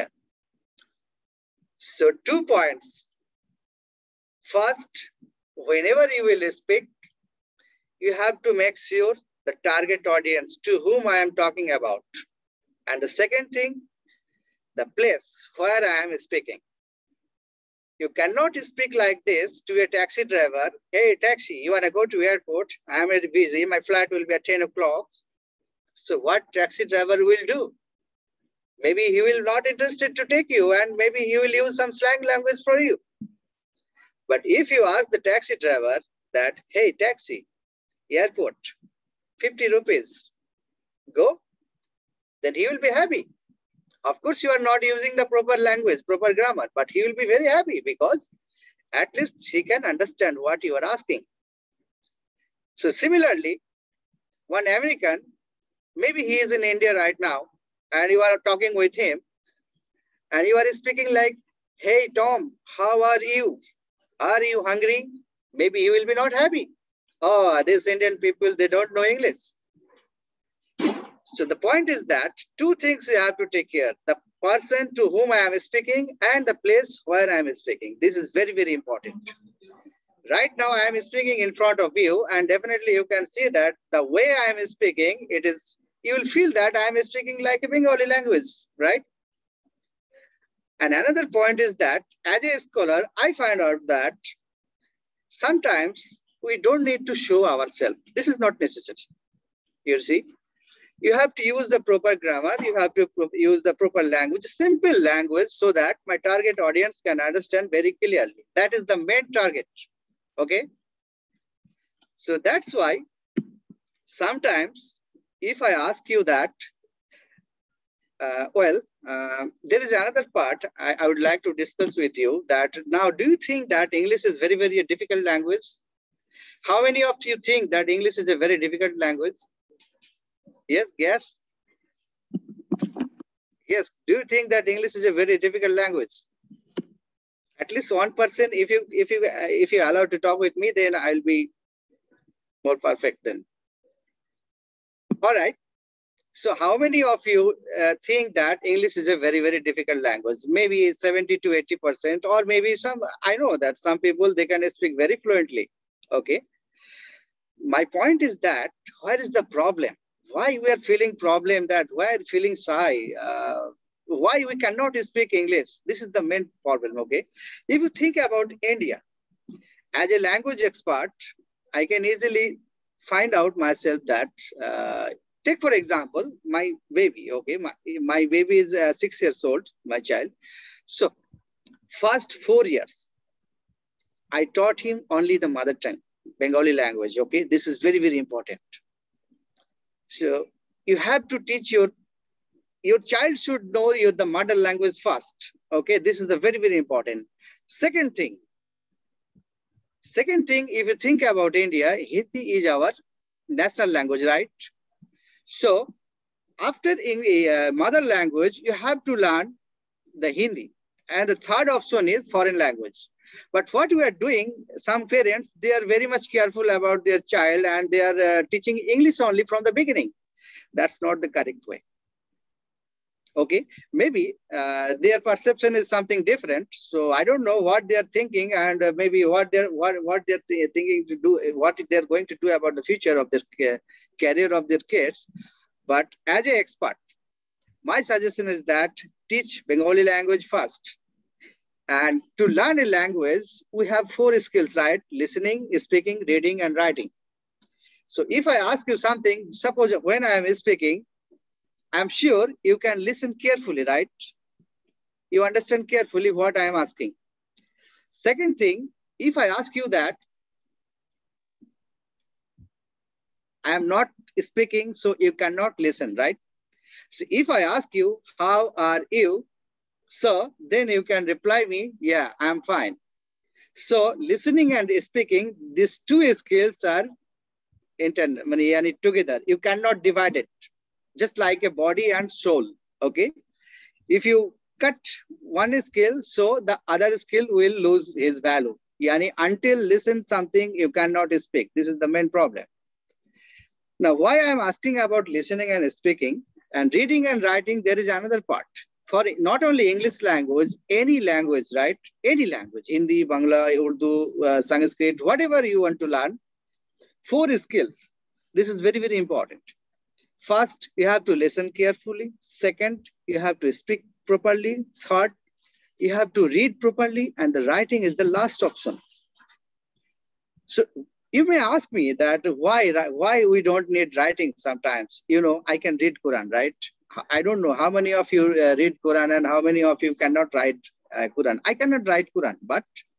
So two points. First, whenever you will speak, you have to make sure the target audience to whom I am talking about. And the second thing, the place where I am speaking. You cannot speak like this to a taxi driver. Hey, taxi, you want to go to airport? I'm very busy. My flight will be at ten o'clock. So what taxi driver will do? Maybe he will not interested to take you, and maybe he will use some slang language for you. But if you ask the taxi driver that, hey, taxi, airport, fifty rupees, go, then he will be happy. Of course, you are not using the proper language, proper grammar, but he will be very happy because at least he can understand what you are asking. So similarly, one American, maybe he is in India right now, and you are talking with him, and you are speaking like, hey, Tom, how are you? Are you hungry? Maybe he will be not happy. Oh, these Indian people, they don't know English. So the point is that two things you have to take care. The person to whom I am speaking and the place where I am speaking. This is very, very important. Right now I am speaking in front of you, and definitely you can see that the way I am speaking, it is, you will feel that I am speaking like a Bengali language, right? And another point is that as a scholar, I find out that sometimes we don't need to show ourselves. This is not necessary. You see, you have to use the proper grammar. You have to use the proper language, simple language, so that my target audience can understand very clearly. That is the main target. Okay. So that's why sometimes if I ask you that, uh, well, uh, there is another part I, I would like to discuss with you that now, do you think that English is very, very a difficult language? How many of you think that English is a very difficult language? Yes, yes. Yes, do you think that English is a very difficult language? At least one person, if you if you if you allow to talk with me, then I'll be more perfect then. All right. So how many of you uh, think that English is a very, very difficult language? Maybe seventy to eighty percent, or maybe some, I know that some people, they can speak very fluently. Okay. My point is that, where is the problem? Why we are feeling problem that, why are feeling shy? Uh, why we cannot speak English? This is the main problem, okay? If you think about India, as a language expert, I can easily find out myself that, uh, take for example, my baby, okay? My, my baby is uh, six years old, my child. So first four years, I taught him only the mother tongue, Bengali language, okay? This is very, very important. So you have to teach your, your child should know your, the mother language first, okay? This is the very, very important. Second thing, second thing, if you think about India, Hindi is our national language, right? So after uh, mother language, you have to learn the Hindi. And the third option is foreign language. But what we are doing, some parents, they are very much careful about their child and they are uh, teaching English only from the beginning. That's not the correct way. Okay, maybe uh, their perception is something different. So I don't know what they are thinking, and uh, maybe what they're what, what they're th thinking to do, what they're going to do about the future of their career of their kids. But as an expert, my suggestion is that teach Bengali language first. And to learn a language, we have four skills, right? Listening, speaking, reading, and writing. So if I ask you something, suppose when I am speaking, I'm sure you can listen carefully, right? You understand carefully what I am asking. Second thing, if I ask you that, I am not speaking, so you cannot listen, right? So if I ask you, how are you? So then you can reply me, yeah, I'm fine. So listening and speaking, these two skills are together. You cannot divide it, just like a body and soul, okay? If you cut one skill, so the other skill will lose his value. Yani until listen something, you cannot speak. This is the main problem. Now, why I'm asking about listening and speaking and reading and writing, there is another part. For not only English language, any language, right? Any language, Hindi, Bangla, Urdu, uh, Sanskrit, whatever you want to learn, four skills. This is very, very important. First, you have to listen carefully. Second, you have to speak properly. Third, you have to read properly. And the writing is the last option. So you may ask me that why, why we don't need writing sometimes. You know, I can read Quran, right? I don't know how many of you uh, read Quran and how many of you cannot write uh, Quran. I cannot write Quran, but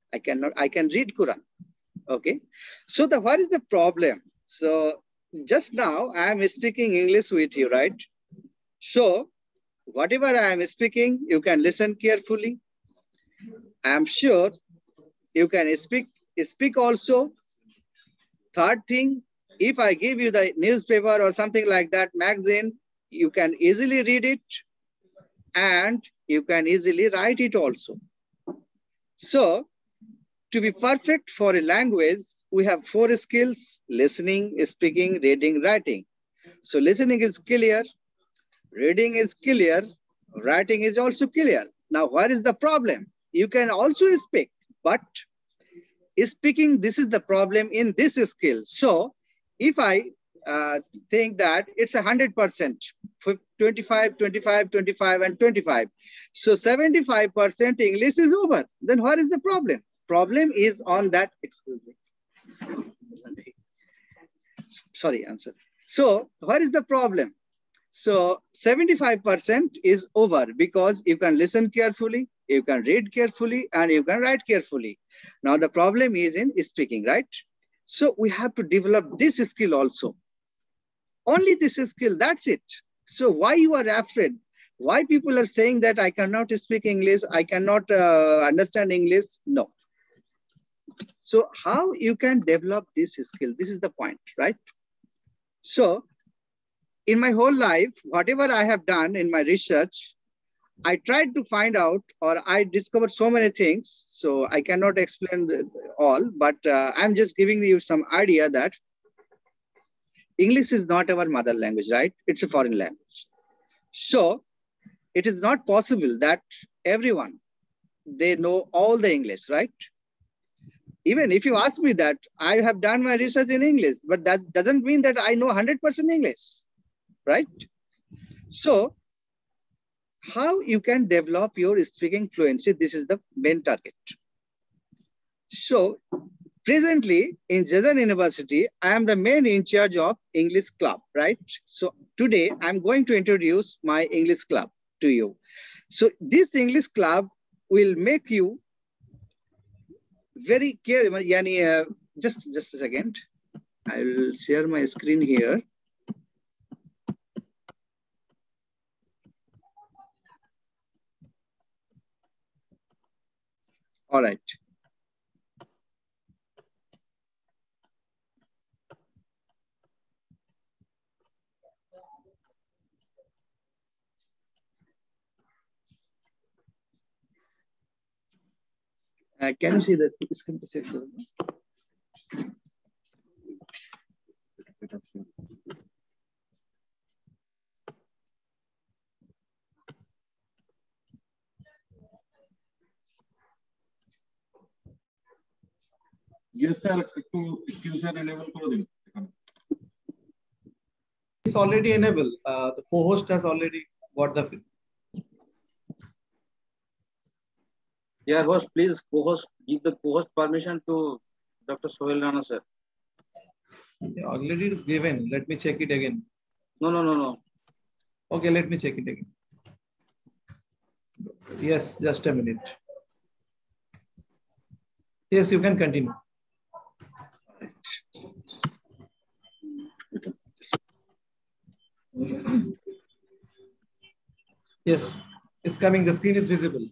I cannot, I can read Quran. Okay. So the, what is the problem? So just now I am speaking English with you, right? So whatever I am speaking, you can listen carefully. I am sure you can speak, speak also. Third thing, if I give you the newspaper or something like that, magazine, you can easily read it and you can easily write it also. So to be perfect for a language, we have four skills: listening, speaking, reading, writing. So listening is clear, reading is clear, writing is also clear. Now, where is the problem? You can also speak, but speaking, this is the problem in this skill. So if I uh, think that it's a hundred percent, twenty-five, twenty-five, twenty-five, and twenty-five. So seventy-five percent English is over. Then what is the problem? Problem is on that, excuse me. Sorry, answer. So what is the problem? So seventy-five percent is over because you can listen carefully, you can read carefully, and you can write carefully. Now the problem is in speaking, right? So we have to develop this skill also. Only this skill, that's it. So why you are afraid? Why people are saying that I cannot speak English, I cannot uh, understand English? No. So how you can develop this skill? This is the point, right? So in my whole life, whatever I have done in my research, I tried to find out, or I discovered so many things. So I cannot explain all, but uh, I'm just giving you some idea that English is not our mother language, right? It's a foreign language. So it is not possible that everyone, they know all the English, right? Even if you ask me that, I have done my research in English, but that doesn't mean that I know one hundred percent English, right? So how you can develop your speaking fluency, this is the main target. So presently in Jazan University, I am the main in charge of English club, right? So today I'm going to introduce my English club to you. So this English club will make you very careful. Yani, uh, just, just a second. I will share my screen here. All right. Uh, can you see the screen? Yes, sir. To screen share enable karo din. It's already enabled. Uh, the co-host has already got the. Yeah, host, please co-host, give the co-host permission to Doctor Sohail Rana, sir. Yeah, already it is given. Let me check it again. No, no, no, no. Okay, let me check it again. Yes, just a minute. Yes, you can continue. Yes, it's coming. The screen is visible.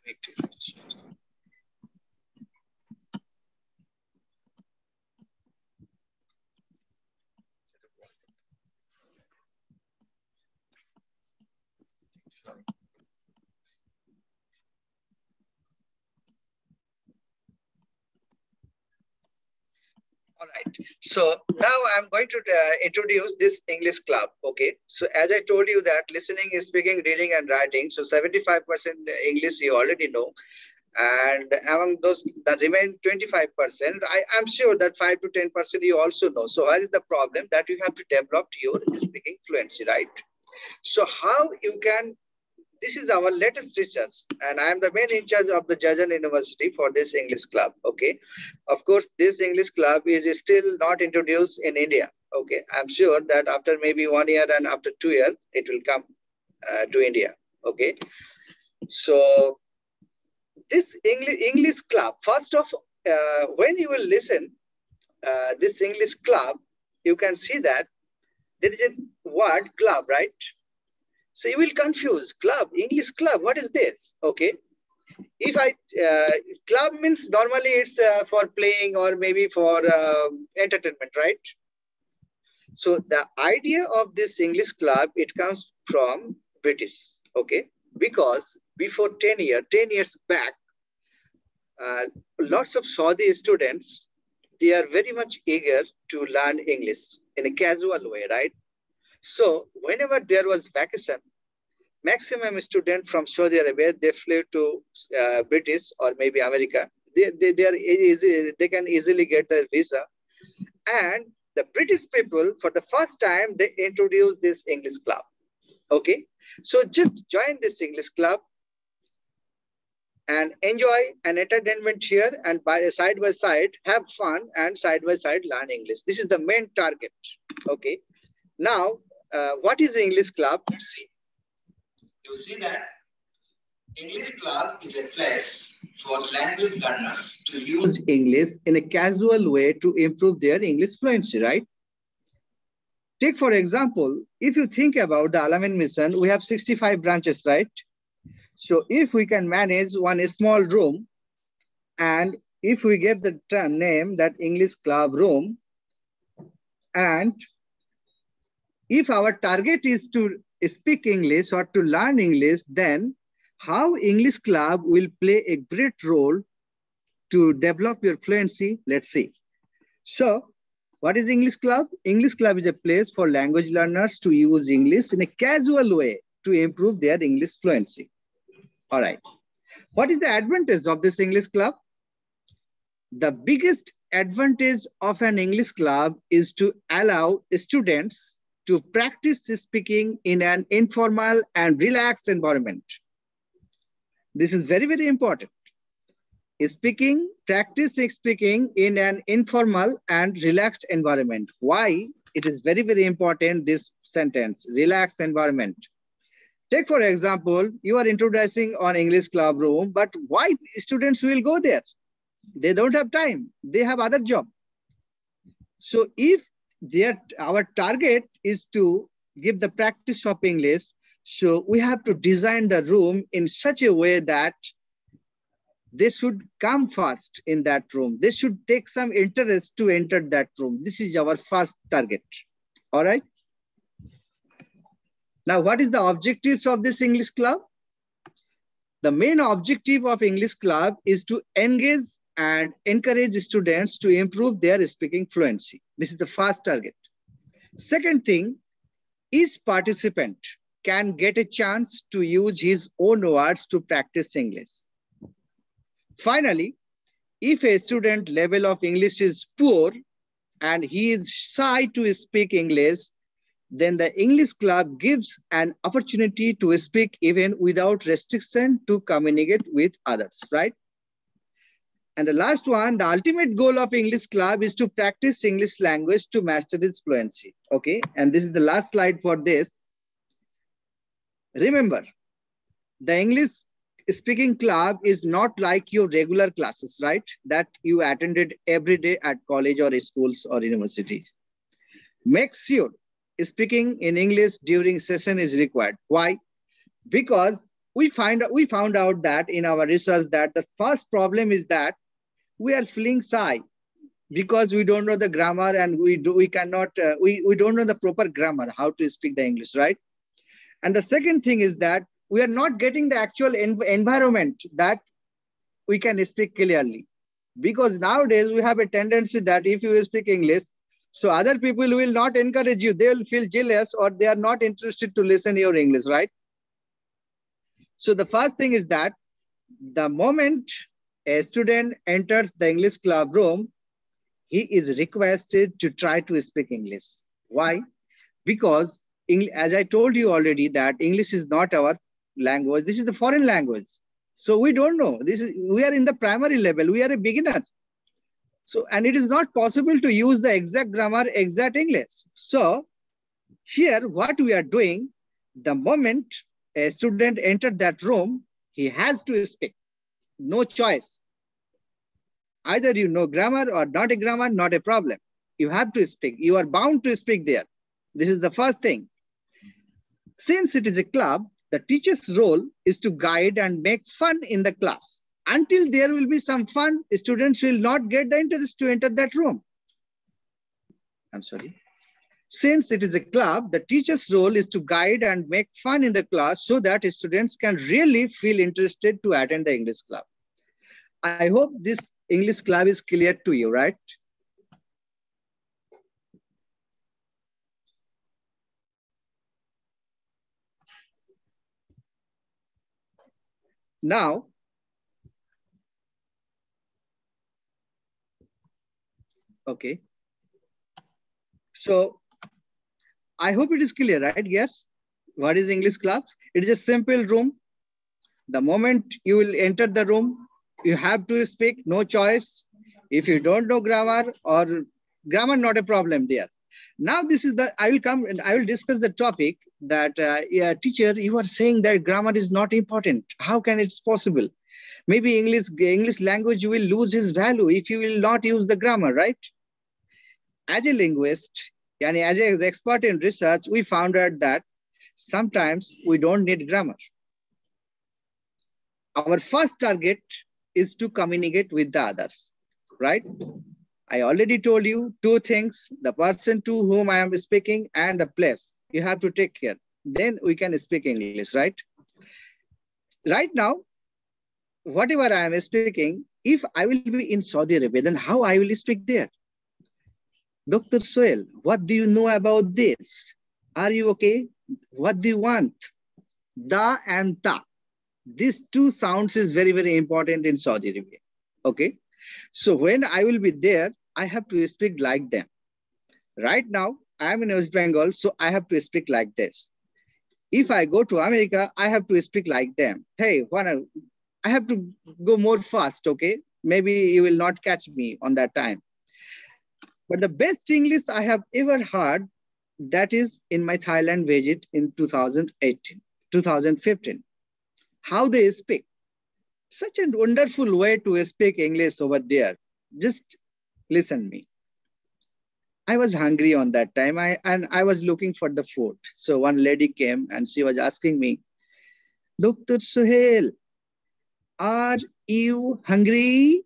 All right. So now I'm going to uh, introduce this English club. Okay. So as I told you that listening, speaking, reading, and writing. So seventy-five percent English you already know. And among those that remain twenty-five percent, I am sure that five to ten percent you also know. So what is the problem? That you have to develop your speaking fluency, right? So how you can, this is our latest research, and I am the main in charge of the Jazan University for this English club. Okay. Of course, this English club is still not introduced in India. Okay. I'm sure that after maybe one year and after two years, it will come uh, to India. Okay. So this English, English club, first of, uh, when you will listen uh, this English club, you can see that there is a word club, right? So you will confuse club, English club, what is this? Okay. If I, uh, club means normally it's uh, for playing or maybe for uh, entertainment, right? So the idea of this English club, it comes from British, okay? Because before ten years, ten years back, uh, lots of Saudi students, they are very much eager to learn English in a casual way, right? So whenever there was vacation, maximum student from Saudi Arabia, they flew to uh, British or maybe America. They, they, they, are easy, they can easily get a visa. And the British people, for the first time, they introduced this English club. Okay, so just join this English club and enjoy an entertainment here, and by side by side, have fun and side by side learn English. This is the main target. Okay, now uh, what is the English club? Let's see. You see that English club is a place for language learners to use English in a casual way to improve their English fluency, right? Take for example, if you think about the Al-Amin mission, we have sixty-five branches, right? So if we can manage one small room, and if we give the term name that English club room, and if our target is to speak English or to learn English, then how English club will play a great role to develop your fluency? Let's see. So what is English club? English club is a place for language learners to use English in a casual way to improve their English fluency. All right. What is the advantage of this English club? The biggest advantage of an English club is to allow students to practice speaking in an informal and relaxed environment. This is very, very important. Speaking, practice speaking in an informal and relaxed environment. Why? It is very, very important, this sentence, relaxed environment. Take for example, you are introducing on English club room, but why students will go there? They don't have time. They have other job. So if their, our target is to give the practice of English, so we have to design the room in such a way that they should come first in that room. They should take some interest to enter that room. This is our first target. All right. Now, what is the objectives of this English club? The main objective of English club is to engage and encourage students to improve their speaking fluency. This is the first target. Second thing, each participant can get a chance to use his own words to practice English. Finally, if a student level of English is poor and he is shy to speak English, then the English club gives an opportunity to speak even without restriction to communicate with others, right? And the last one, the ultimate goal of English club is to practice English language to master its fluency, okay? And this is the last slide for this. Remember, the English speaking club is not like your regular classes, right? That you attended every day at college or schools or universities. Make sure speaking in English during session is required. Why? Because we find we found out that in our research that the first problem is that we are feeling shy because we don't know the grammar and we do we cannot uh, we we don't know the proper grammar, how to speak the English, right? And the second thing is that we are not getting the actual env environment that we can speak clearly. Because nowadays we have a tendency that if you speak English, so other people will not encourage you. They will feel jealous or they are not interested to listen your English, right? So the first thing is that the moment a student enters the English club room, he is requested to try to speak English. Why? Because as I told you already that English is not our language. This is the foreign language. So we don't know. This is we are in the primary level. We are a beginner. So, and it is not possible to use the exact grammar, exact English. So here, what we are doing, the moment a student entered that room, he has to speak. no choice. Either you know grammar or not a grammar, not a problem. You have to speak. You are bound to speak there. This is the first thing. Since it is a club, the teacher's role is to guide and make fun in the class. Until there will be some fun, students will not get the interest to enter that room. I'm sorry. Since it is a club, the teacher's role is to guide and make fun in the class so that students can really feel interested to attend the English club. I hope this English club is clear to you, right? Now, okay. So, I hope it is clear, right? Yes. What is English club? It is a simple room. The moment you will enter the room, you have to speak, no choice. If you don't know grammar or grammar, not a problem there. Now this is the, I will come and I will discuss the topic that, uh, yeah, teacher, you are saying that grammar is not important. How can it's possible? Maybe English, English language will lose its value if you will not use the grammar, right? As a linguist, yani as an expert in research, we found out that sometimes we don't need grammar. Our first target is to communicate with the others, right? I already told you two things, the person to whom I am speaking and the place. You have to take care. Then we can speak English, right? Right now, whatever I am speaking, if I will be in Saudi Arabia, then how I will speak there? Doctor Sohail, what do you know about this? Are you okay? What do you want? Da and ta. These two sounds is very, very important in Saudi Arabia. Okay. So when I will be there, I have to speak like them. Right now, I am in West Bengal, so I have to speak like this. If I go to America, I have to speak like them. Hey, when I have to go more fast, okay? Maybe you will not catch me on that time. But the best English I have ever heard, that is in my Thailand visit in two thousand eighteen, two thousand fifteen. How they speak. Such a wonderful way to speak English over there. Just listen me. I was hungry on that time I, and I was looking for the food. So one lady came and she was asking me, Doctor Sohail, are you hungry?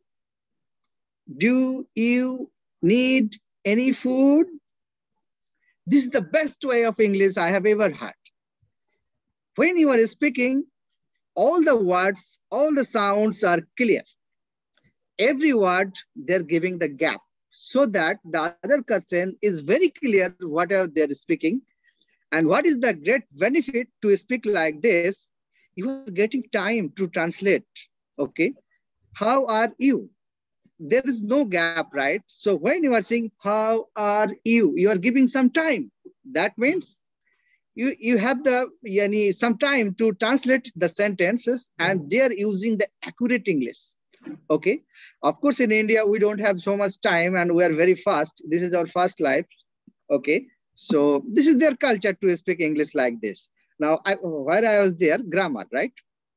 Do you need any food? This is the best way of English I have ever heard. When you are speaking, all the words, all the sounds are clear. Every word, they're giving the gap so that the other person is very clear whatever they're speaking. And what is the great benefit to speak like this? You are getting time to translate, okay? How are you? There is no gap, right? So when you are saying, how are you? You are giving some time. That means you, you have the yani, some time to translate the sentences and they are using the accurate English. Okay. Of course, in India, we don't have so much time and we are very fast. This is our fast life. Okay. So this is their culture to speak English like this. Now, I, while I was there, grammar, right?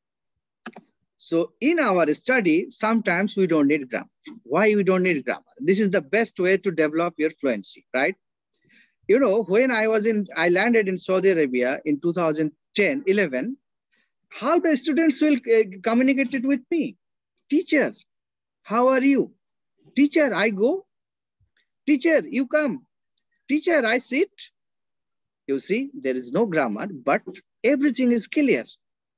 So in our study, sometimes we don't need grammar. Why we don't need grammar? This is the best way to develop your fluency, right? You know, when I was in, I landed in Saudi Arabia in two thousand ten, eleven, how the students will uh, communicate it with me. Teacher, how are you? Teacher, I go. Teacher, you come. Teacher, I sit. You see, there is no grammar, but everything is clear.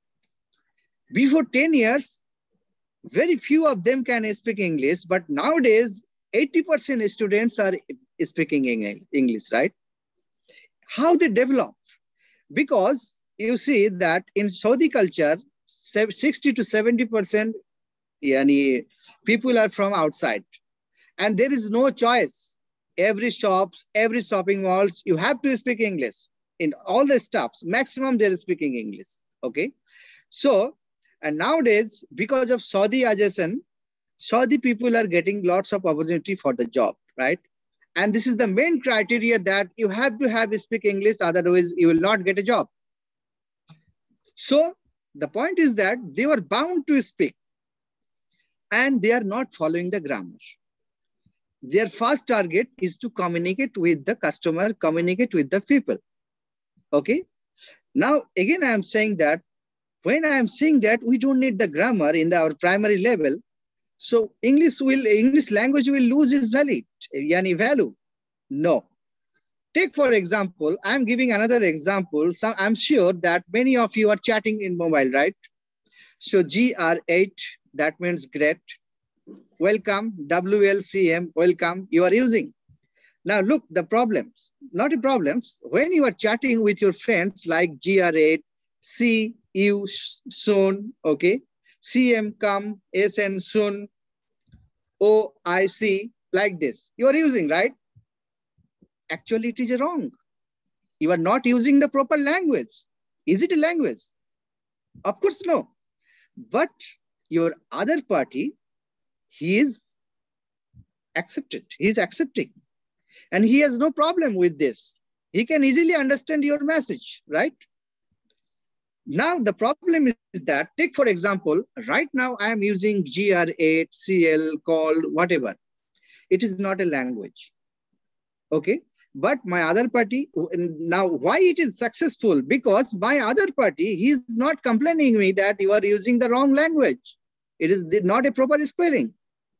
Before ten years, very few of them can speak English, but nowadays, eighty percent students are speaking English, right? How they develop? Because you see that in Saudi culture, sixty to seventy percent yani, people are from outside. And there is no choice. Every shops, every shopping malls, you have to speak English. In all the stops, maximum they're speaking English, okay? So, and nowadays, because of Saudi adjacent, Saudi people are getting lots of opportunity for the job, right? And this is the main criteria that you have to have speak English, otherwise you will not get a job. So the point is that they were bound to speak. and they are not following the grammar. Their first target is to communicate with the customer, communicate with the people. Okay. Now, again, I am saying that when I am saying that we don't need the grammar in the, our primary level, so English will, English language will lose its value, yani value. No. Take, for example, I'm giving another example. So I'm sure that many of you are chatting in mobile, right? So G R eight, that means great. Welcome, W L C M, welcome, you are using. Now look, the problems, not the problems. When you are chatting with your friends like G R eight, C, you, soon, okay? C M, come, S N, soon, O, I, C, like this. You are using, right? Actually, it is wrong. You are not using the proper language. Is it a language? Of course, no. But your other party, he is accepted. He is accepting. And he has no problem with this. He can easily understand your message, right? Now, the problem is that, take for example, right now I am using G R eight, C L, call, whatever. It is not a language. Okay. But my other party, now why it is successful? Because my other party, he is not complaining me that you are using the wrong language. It is not a proper spelling.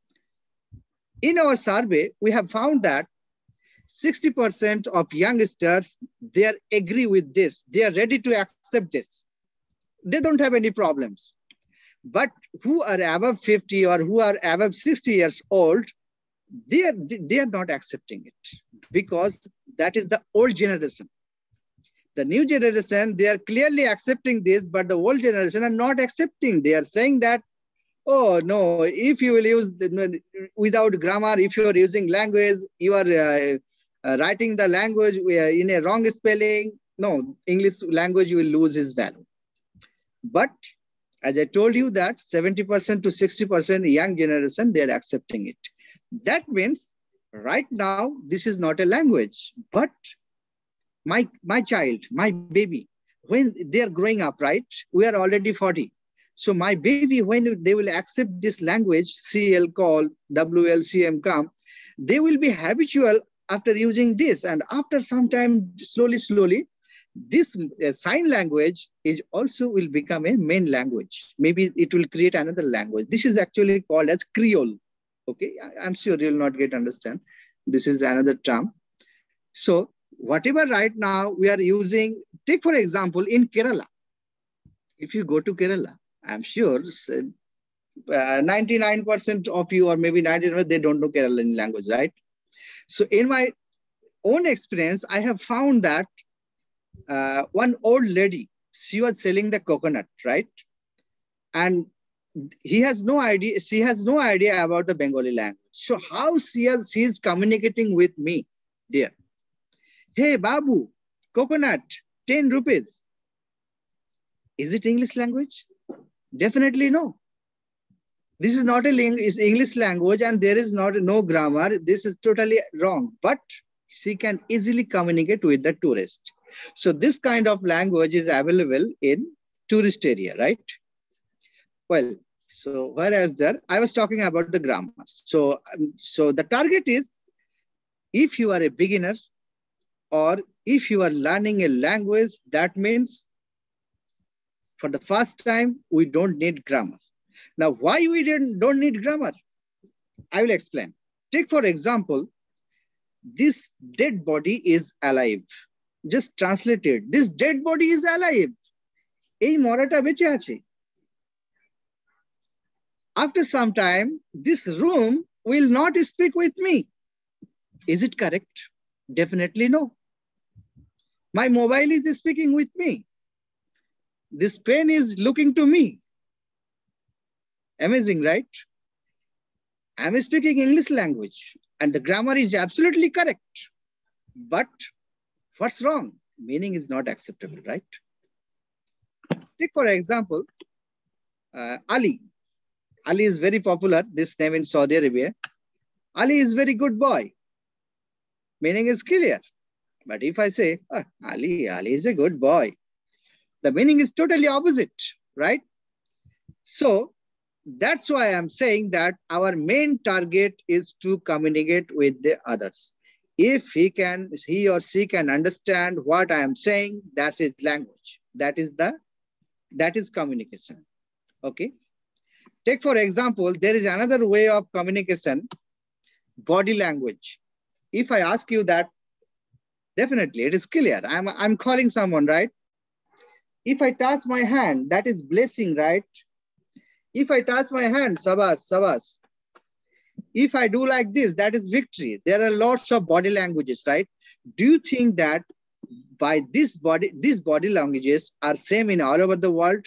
In our survey, we have found that sixty percent of youngsters, they are agree with this. They are ready to accept this. They don't have any problems. But who are above fifty or who are above sixty years old, they are, they are not accepting it because that is the old generation. The new generation, they are clearly accepting this, but the old generation are not accepting. They are saying that, oh, no, if you will use the, without grammar, if you are using language, you are uh, uh, writing the language in a wrong spelling. No, English language will lose its value. But as I told you that seventy percent to sixty percent young generation, they are accepting it. That means right now, this is not a language, but my, my child, my baby, when they are growing up, right? We are already forty. So my baby, when they will accept this language, C L, call, W L C M, come, they will be habitual after using this. And after some time, slowly, slowly, this uh, sign language is also will become a main language. Maybe it will create another language. This is actually called as Creole. Okay, I'm sure you'll not get understand. This is another term. So whatever right now we are using, take for example, in Kerala. If you go to Kerala, I'm sure ninety-nine percent of you or maybe ninety percent, they don't know Kerala language, right? So in my own experience, I have found that uh, one old lady, she was selling the coconut, right? And he has no idea, she has no idea about the Bengali language. So how she, has, she is communicating with me there? Hey, Babu, coconut, ten rupees. Is it English language? Definitely no. This is not a English language and there is not no grammar. This is totally wrong. But she can easily communicate with the tourist. So this kind of language is available in tourist area, right? Well, so whereas there, I was talking about the grammar. So, um, so the target is, if you are a beginner or if you are learning a language, that means for the first time, we don't need grammar. Now, why we didn't, don't need grammar? I will explain. Take for example, this dead body is alive. Just translate it. This dead body is alive. Ei morata beche ache. After some time, this room will not speak with me. Is it correct? Definitely no. My mobile is speaking with me. This pen is looking to me. Amazing, right? I'm speaking English language and the grammar is absolutely correct. But what's wrong? Meaning is not acceptable, right? Take for example, uh, Ali. Ali is very popular, this name in Saudi Arabia. Ali is very good boy. Meaning is clear. But if I say, oh, Ali, Ali is a good boy, the meaning is totally opposite, right? So that's why I'm saying that our main target is to communicate with the others. If he can, he or she can understand what I am saying, that is language. That is the, that is communication. Okay. Take for example, there is another way of communication, body language. If I ask you that, definitely it is clear. I'm, I'm calling someone, right? If I touch my hand, that is blessing, right? If I touch my hand, sabas, sabas. If I do like this, that is victory. There are lots of body languages, right? Do you think that by this body, these body languages are same in all over the world?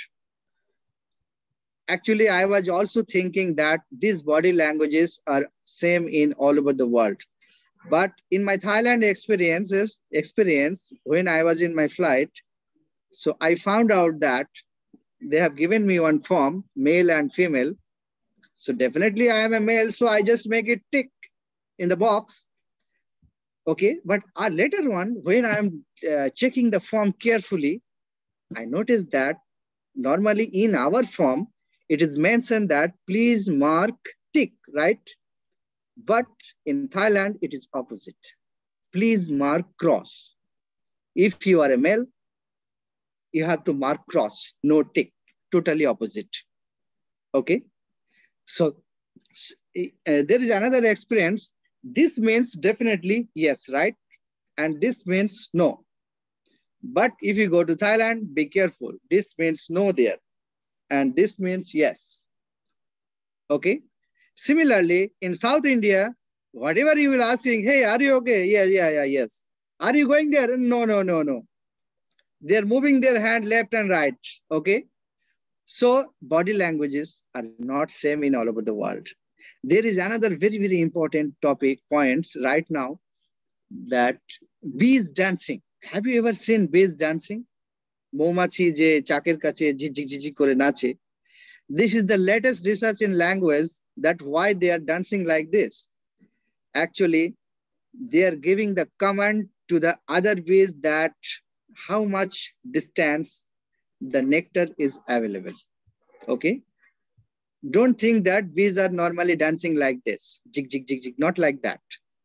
Actually, I was also thinking that these body languages are same in all over the world. But in my Thailand experiences, experience, when I was in my flight, so I found out that they have given me one form, male and female. So definitely I am a male, so I just make it tick in the box. Okay, but uh, later on, when I'm uh, checking the form carefully, I noticed that normally in our form, it is mentioned that please mark tick, right? But in Thailand, it is opposite. Please mark cross. If you are a male, you have to mark cross, no tick, totally opposite. Okay. So uh, there is another experience. This means definitely yes, right? And this means no. But if you go to Thailand, be careful. This means no there. And this means yes. Okay. Similarly, in South India, whatever you will asking, hey, are you okay? Yeah, yeah, yeah, yes. Are you going there? No, no, no, no. They're moving their hand left and right. Okay. So body languages are not same in all over the world. There is another very, very important topic points right now, that bees dancing. Have you ever seen bees dancing? Momachi je chaker kache jijik jijik kore nache. This is the latest research in language, that why they are dancing like this. Actually, they are giving the command to the other bees that how much distance the nectar is available. Okay. Don't think that bees are normally dancing like this. Jig, jig, jig, jig. Not like that.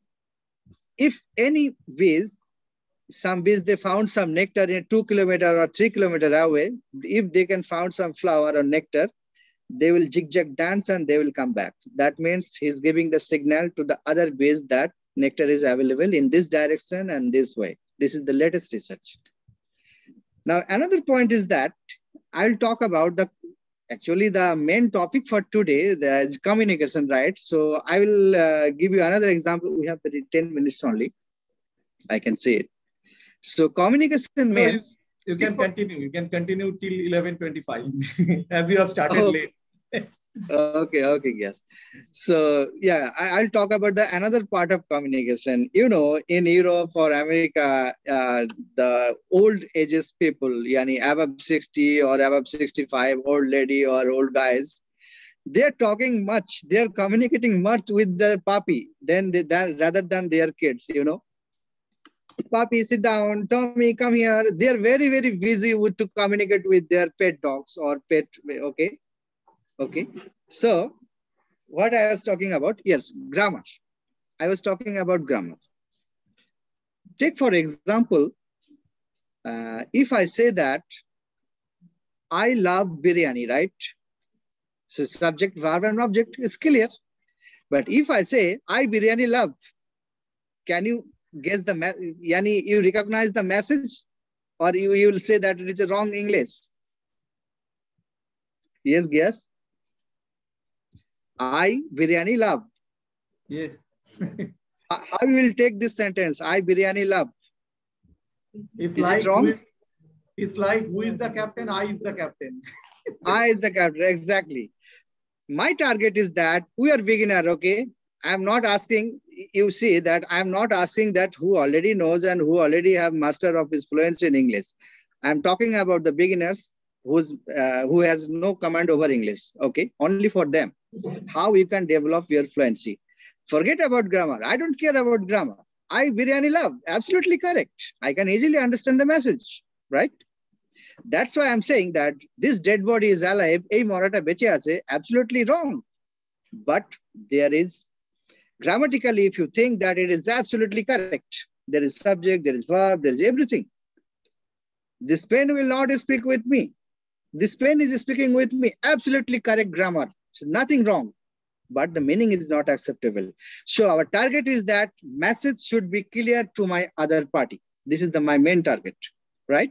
If any bees, some bees, they found some nectar in two kilometer or three kilometer away, if they can found some flower or nectar, they will jig-jag dance and they will come back. That means he's giving the signal to the other bees that nectar is available in this direction and this way. This is the latest research. Now, another point is that I'll talk about the, actually the main topic for today, the communication, right? So I will uh, give you another example. We have ten minutes only. I can say it. So communication no, means... You, you can continue. You can continue till eleven twenty-five as you have started oh. late. Okay, okay, yes. So yeah, I, I'll talk about the another part of communication. You know, in Europe or America, uh, the old ages people, yani above sixty or above sixty-five, old lady or old guys, they're talking much, they're communicating much with their puppy than they, than, rather than their kids, you know. Puppy, sit down. Tommy, come here. They're very, very busy with to communicate with their pet dogs or pet, okay. Okay, so what I was talking about, yes, grammar. I was talking about grammar. Take for example, uh, if I say that I love biryani, right? So subject, verb and object is clear. But if I say I biryani love, can you guess the, yani you recognize the message, or you, you will say that it is a wrong English? Yes, guess. I biryani love. Yes. How you will take this sentence? I biryani love. If is like it wrong? Who, it's like who is the captain? I is the captain. I is the captain. Exactly. My target is that we are beginner. Okay. I'm not asking. You see that I'm not asking that who already knows and who already have master of his fluency in English. I'm talking about the beginners who's uh, who has no command over English. Okay. Only for them. How you can develop your fluency. Forget about grammar. I don't care about grammar. I biryani love. Absolutely correct. I can easily understand the message, right? That's why I'm saying that this dead body is alive, ei morata beche ache, absolutely wrong. But there is, grammatically, if you think that it is absolutely correct, there is subject, there is verb, there is everything. This pen will not speak with me. This pen is speaking with me. Absolutely correct grammar. So nothing wrong. But the meaning is not acceptable. So our target is that message should be clear to my other party. This is the my main target, right?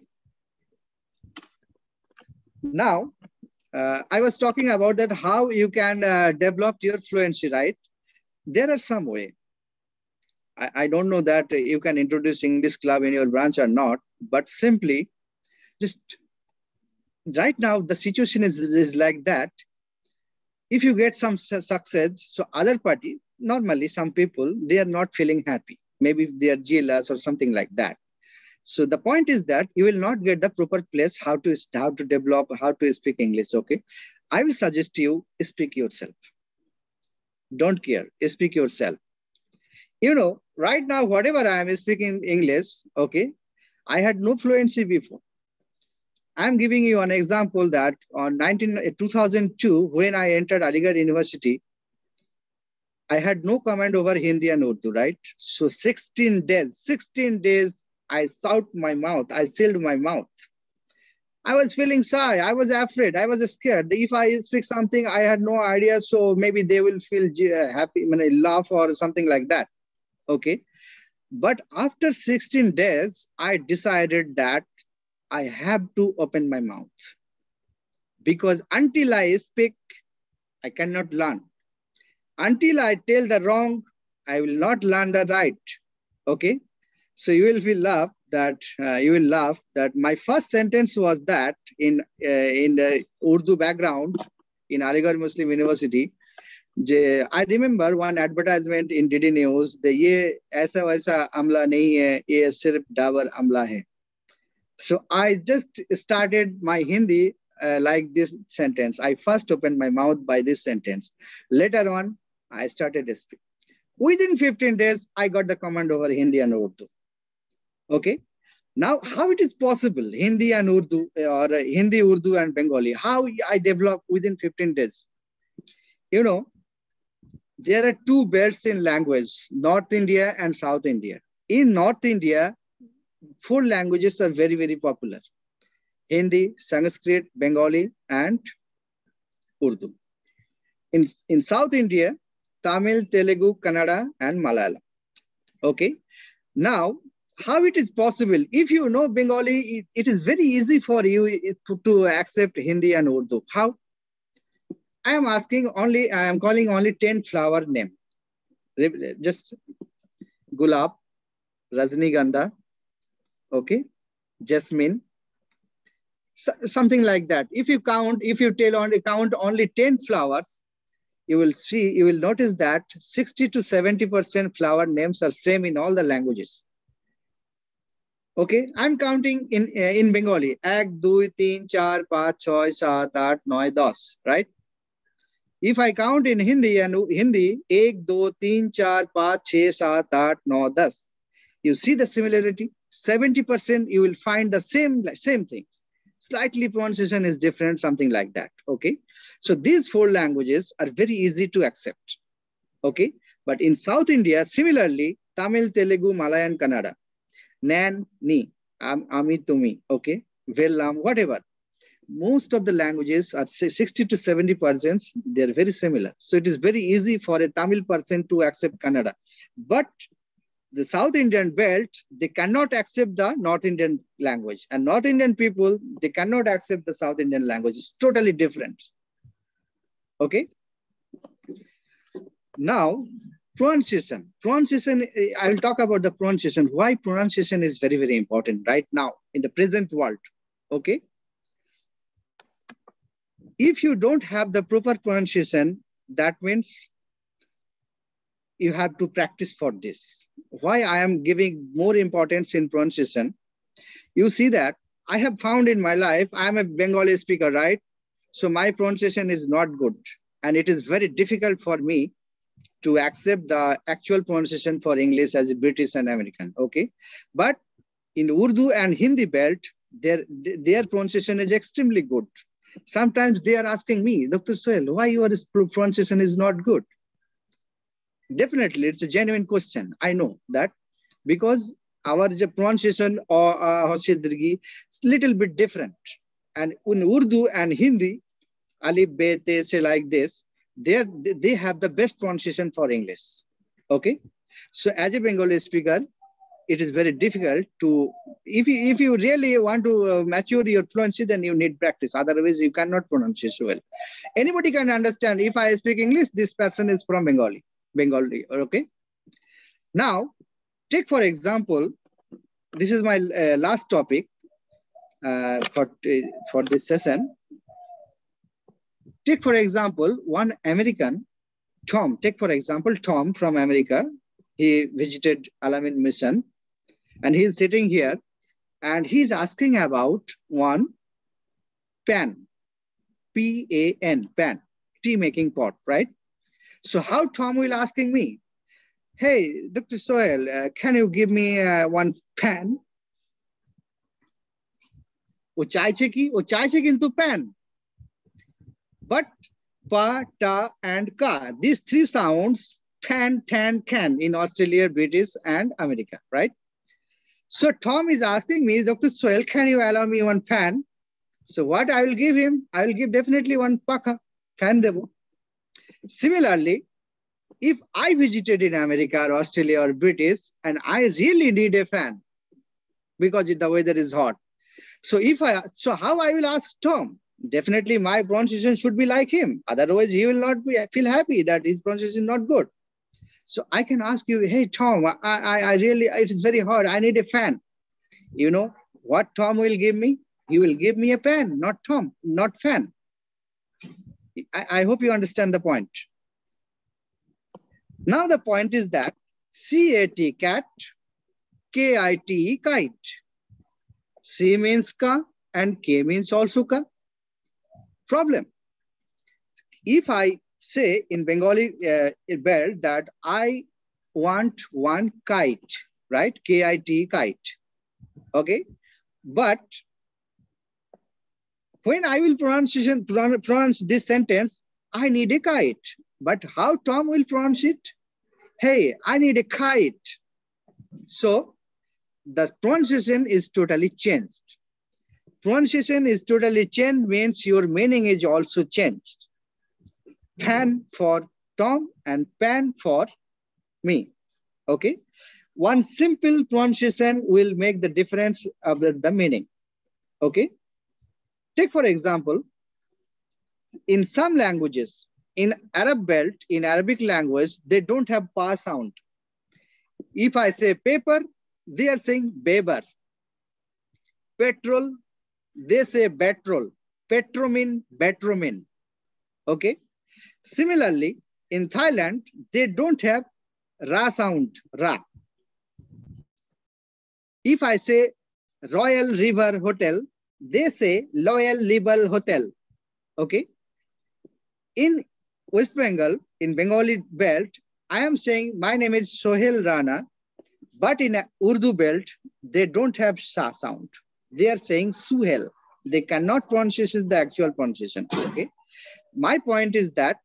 Now, uh, I was talking about that how you can uh, develop your fluency, right? There are some way. I, I don't know that you can introduce English club in your branch or not, but simply just right now the situation is, is like that. If you get some su success, so other party, normally some people, they are not feeling happy. Maybe they are jealous or something like that. So the point is that you will not get the proper place how to, how to develop, how to speak English, okay? I will suggest you speak yourself. Don't care, speak yourself. You know, right now, whatever I am speaking English, okay, I had no fluency before. I'm giving you an example that on two thousand two, when I entered Aligarh University, I had no command over Hindi and Urdu, right? So sixteen days, sixteen days, I stopped my mouth, I sealed my mouth. I was feeling shy, I was afraid, I was scared. If I speak something, I had no idea, so maybe they will feel happy, I mean, laugh or something like that, okay? But after sixteen days, I decided that I have to open my mouth. Because until I speak, I cannot learn. Until I tell the wrong, I will not learn the right, okay? So you will feel laugh that uh, you will laugh that my first sentence was that in uh, in the Urdu background in Aligarh Muslim University. Je, I remember one advertisement in D D News. The ye aisa waisa amla nahi hai, ye sirf dabur amla hai. So I just started my Hindi uh, like this sentence. I first opened my mouth by this sentence. Later on, I started to speak. Within fifteen days, I got the command over Hindi and Urdu. Okay. Now, how it is possible, Hindi and Urdu, or uh, Hindi, Urdu and Bengali, how I develop within fifteen days? You know, there are two belts in language, North India and South India. In North India, four languages are very, very popular. Hindi, Sanskrit, Bengali, and Urdu. In, in South India, Tamil, Telugu, Kannada, and Malayalam. Okay. Now, how it is possible? If you know Bengali, it, it is very easy for you to, to accept Hindi and Urdu. How? I am asking only, I am calling only ten flower name. Just Gulab, Rajnigandha, okay, Jasmine, so, something like that. If you count, if you tell only count only ten flowers, you will see, you will notice that sixty to seventy percent flower names are same in all the languages. Okay, I'm counting in uh, in Bengali. Ek, dui, teen, char, paach, choy, saat, aat, noy, dos, right? If I count in Hindi and Hindi, ek, do, teen, char, paach, chhe, saat, aat, no, das. You see the similarity? seventy percent you will find the same, same things. Slightly pronunciation is different, something like that, okay? So these four languages are very easy to accept, okay? But in South India, similarly, Tamil, Telugu, Malayalam, Kannada, Nan, Ni, Am, Ami, Tumi, okay? Vellam, whatever. Most of the languages are sixty to seventy percent, they're very similar. So it is very easy for a Tamil person to accept Kannada. But the South Indian belt, they cannot accept the North Indian language. And North Indian people, they cannot accept the South Indian language. It's totally different. Okay? Now, pronunciation. Pronunciation, I will talk about the pronunciation. Why pronunciation is very, very important right now in the present world. Okay? If you don't have the proper pronunciation, that means you have to practice for this. Why I am giving more importance in pronunciation? You see that I have found in my life, I am a Bengali speaker, right? So my pronunciation is not good. And it is very difficult for me to accept the actual pronunciation for English as a British and American, okay? But in Urdu and Hindi belt, Their, their pronunciation is extremely good. Sometimes they are asking me, Doctor Sohail, why your pronunciation is not good? Definitely, it's a genuine question. I know that because our pronunciation or uh, is little bit different. And in Urdu and Hindi, alif, be, te, say like this, they are, they have the best pronunciation for English. Okay, so as a Bengali speaker, it is very difficult to, if you, if you really want to uh, mature your fluency, then you need practice. Otherwise, you cannot pronounce it well. Anybody can understand if I speak English, this person is from Bengali. Bengali, okay? Now, take for example, this is my uh, last topic uh, for, for this session. Take for example, one American, Tom, take for example, Tom from America. He visited Al-Amin mission and he's sitting here and he's asking about one pan, P A N, pan, tea making pot, right? So how Tom will asking me, hey, Doctor Sohail, uh, can you give me uh, one pan? O chaiche ki, o chaiche kintu pan. But pa, ta, and ka, these three sounds, pan, tan, can in Australia, British, and America, right? So Tom is asking me, Doctor Sohail, can you allow me one pan? So what I will give him, I will give definitely one paka, fan debo. Similarly, if I visited in America or Australia or British, and I really need a fan because the weather is hot. So if I, so how I will ask Tom? Definitely my pronunciation should be like him. Otherwise, he will not be, feel happy that his pronunciation is not good. So I can ask you, hey, Tom, I, I, I really, it is very hard. I need a fan. You know what Tom will give me? He will give me a pen, not Tom, not fan. I, I hope you understand the point. Now the point is that C A T, cat, K I T, kite. C means ka and K means also ka. Problem. If I say in Bengali uh, belt that I want one kite, right? K I T, kite. Okay. But when I will pronounce, pronounce this sentence, I need a kite. But how Tom will pronounce it? Hey, I need a kite. So the pronunciation is totally changed. Pronunciation is totally changed means your meaning is also changed. Pan for Tom and pan for me. Okay. One simple pronunciation will make the difference of the, the meaning. Okay. Take for example, in some languages, in Arab belt, in Arabic language, they don't have pa sound. If I say paper, they are saying beber. Petrol, they say petrol. Petromin, petromin. Okay. Similarly, in Thailand, they don't have ra sound, ra. If I say Royal River Hotel, they say Loyal River Hotel. Okay. In West Bengal, in Bengali belt, I am saying my name is Sohail Rana, but in Urdu belt, they don't have sha sound. They are saying Suhail. They cannot pronounce the actual pronunciation. Okay. My point is that,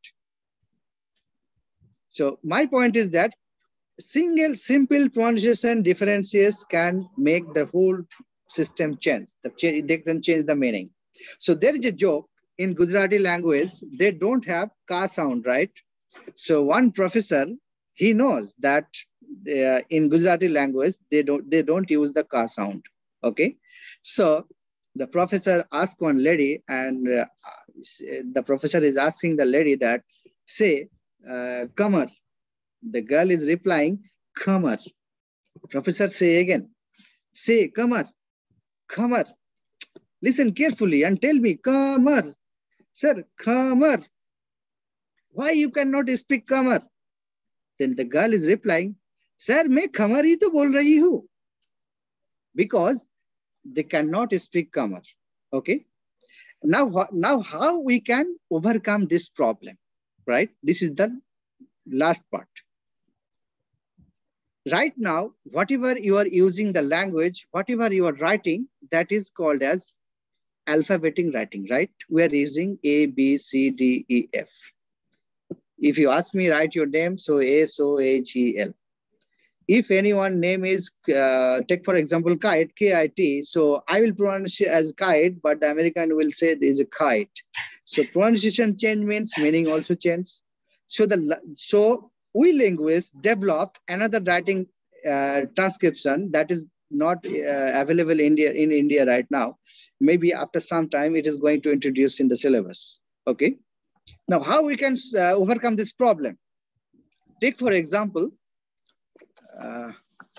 so my point is that single simple pronunciation differences can make the whole system change. They can change the meaning. So there is a joke in Gujarati language, they don't have ka sound, right? So one professor, he knows that uh, in Gujarati language, they don't, they don't use the ka sound. Okay. So the professor asked one lady, and uh, the professor is asking the lady that, say, uh, Kamar. The girl is replying, Kamar. Professor say again, say, Kamar, Kamar. Listen carefully and tell me, Kamar. Sir, Kamar. Why you cannot speak Kamar? Then the girl is replying, Sir, मैं Kamar ही तो बोल रही हूँ. Because they cannot speak Kamar. Okay. Now, now how we can overcome this problem, right? This is the last part. Right now, whatever you are using the language, whatever you are writing, that is called as alphabetic writing, right? We are using A, B, C, D, E, F. If you ask me, write your name, so A, so H, E, L. If anyone name is, uh, take for example, kite, K I T, so I will pronounce it as kite, but the American will say there is a kite. So pronunciation change means meaning also change. So the so we linguists developed another writing uh, transcription that is not uh, available in India, in India right now. Maybe after some time it is going to introduce in the syllabus. Okay. Now, how we can uh, overcome this problem? Take for example, uh,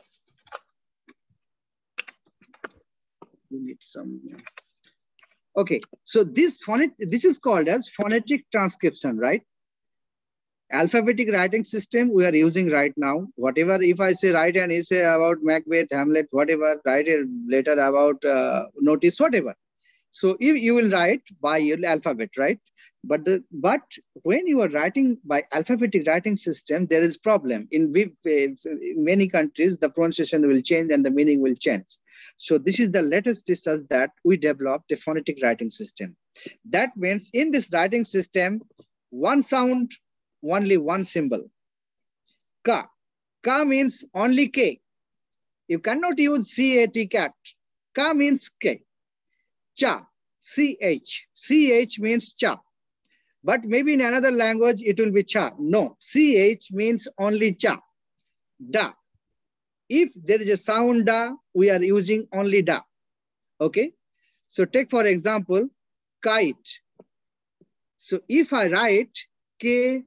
we need some. Okay, so this phonetic, this is called as phonetic transcription, right? Alphabetic writing system we are using right now. Whatever, if I say write an essay about Macbeth, Hamlet, whatever, write a letter about uh, notice, whatever. So if you will write by your alphabet, right? But the but when you are writing by alphabetic writing system, there is problem. In, in many countries, the pronunciation will change and the meaning will change. So this is the latest research that we developed a phonetic writing system. That means in this writing system, one sound, only one symbol. Ka. Ka means only K. You cannot use C A T, cat. Ka means K. Cha, C H. C H means cha. But maybe in another language, it will be cha. No, C H means only cha. Da. If there is a sound da, we are using only da. Okay. So take for example, kite. So if I write K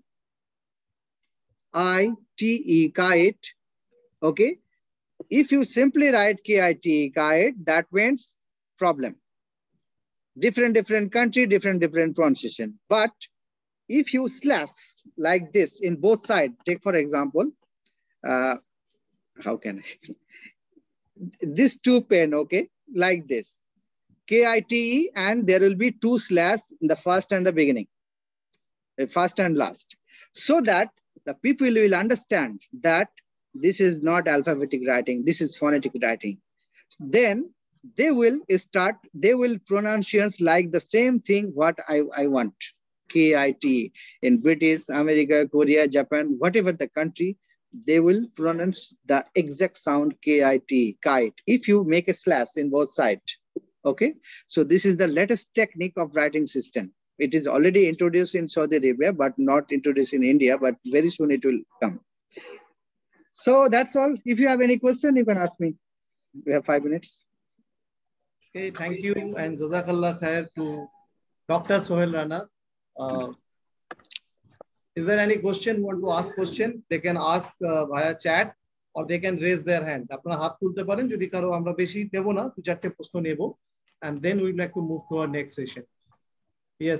I T E, kite, okay. If you simply write K I T E, kite, that means problem. Different, different country, different, different pronunciation. But if you slash like this in both sides, take for example, uh, how can I? This two pen, okay, like this, K I T E, and there will be two slash in the first and the beginning, the first and last, so that the people will understand that this is not alphabetic writing, this is phonetic writing. Then they will start, they will pronunciations like the same thing what I, I want. K I T in British, America, Korea, Japan, whatever the country, they will pronounce the exact sound K I T, kite, if you make a slash in both sides. Okay, so this is the latest technique of writing system. It is already introduced in Saudi Arabia, but not introduced in India, but very soon it will come. So that's all. If you have any question, you can ask me. We have five minutes. Okay, thank you, and Jazakallah Khair to Doctor Sohail Rana. Uh, is there any question you want to ask question? They can ask uh, via chat or they can raise their hand. Apna হাত তুলতে পারেন যদি কারো আমরা বেশি দেব না, দু চারটে প্রশ্ন নেব, and then we would like to move to our next session. Yes.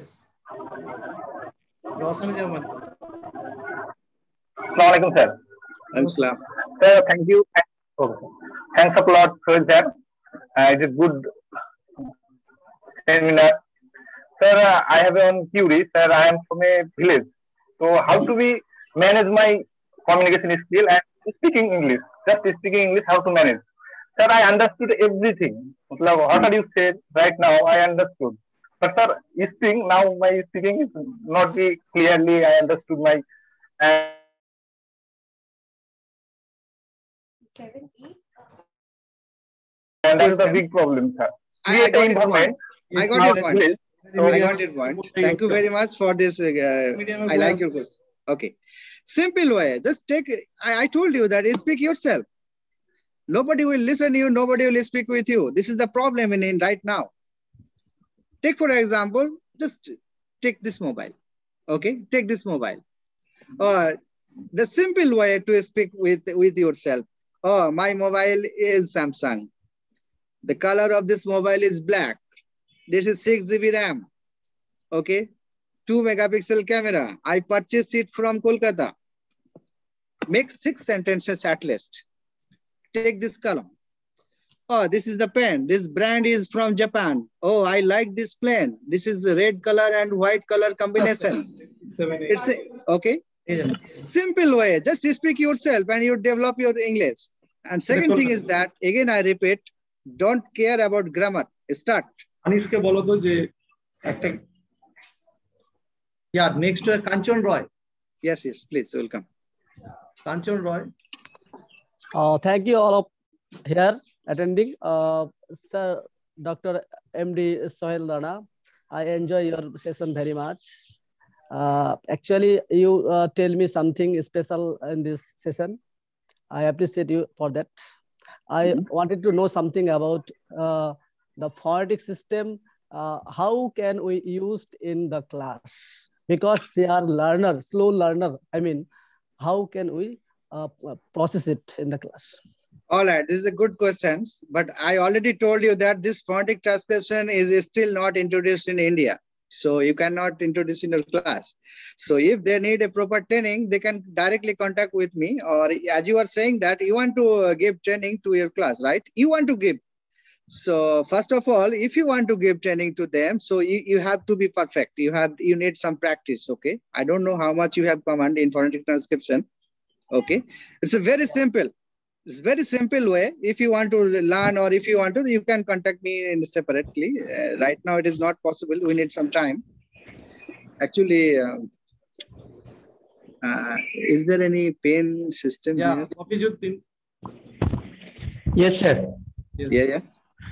Roshan Jaman. Assalamu alaikum, sir. Assalam. Sir, thank you. Okay. Thanks a lot, sir. Uh, it is good seminar. Sir, uh, I have one query. Sir, I am from a village. So how do we manage my communication skill and speaking English? Just speaking English, how to manage? Sir, I understood everything. What are you said right now? I understood. But sir, speaking now, my speaking is not very clearly. I understood my. Uh, and that's the big problem, sir. I, I got environment. I got your point. So I got your point. Thank you very much for this. Uh, I like your question. Okay. Simple way. Just take, I, I told you that speak yourself. Nobody will listen to you. Nobody will speak with you. This is the problem in, in right now. Take for example, just take this mobile. Okay. Take this mobile. Uh, the simple way to speak with, with yourself. Oh, my mobile is Samsung. The color of this mobile is black. This is six G B RAM. Okay. Two megapixel camera. I purchased it from Kolkata. Make six sentences at least. Take this column. Oh, this is the pen. This brand is from Japan. Oh, I like this pen. This is the red color and white color combination. It's a, okay. Simple way. Just speak yourself and you develop your English. And second thing is that, again, I repeat, don't care about grammar. Start. Anishke bolo to je ekta. Yeah, next to Kanchan Roy. Yes, yes, please, welcome. Kanchan Roy. Uh, thank you all of here attending. Uh, Sir Doctor M D Sohail Rana, I enjoy your session very much. Uh, actually, you uh, tell me something special in this session. I appreciate you for that. I mm-hmm. wanted to know something about uh, the phonetic system. Uh, how can we use it in the class? Because they are learner, slow learner. I mean, how can we uh, process it in the class? All right, this is a good question, but I already told you that this phonetic transcription is still not introduced in India. So you cannot introduce in your class. So if they need a proper training, they can directly contact with me. Or as you are saying that you want to give training to your class, right? You want to give. So first of all, if you want to give training to them, so you, you have to be perfect. You have you need some practice. Okay. I don't know how much you have command in phonetic transcription. Okay. It's a very simple. It's very simple way. If you want to learn or if you want to, you can contact me in separately. Uh, right now, it is not possible. We need some time. Actually, uh, uh, is there any pen system? Yeah. Here? Yes, sir. Yes. Yeah, yeah.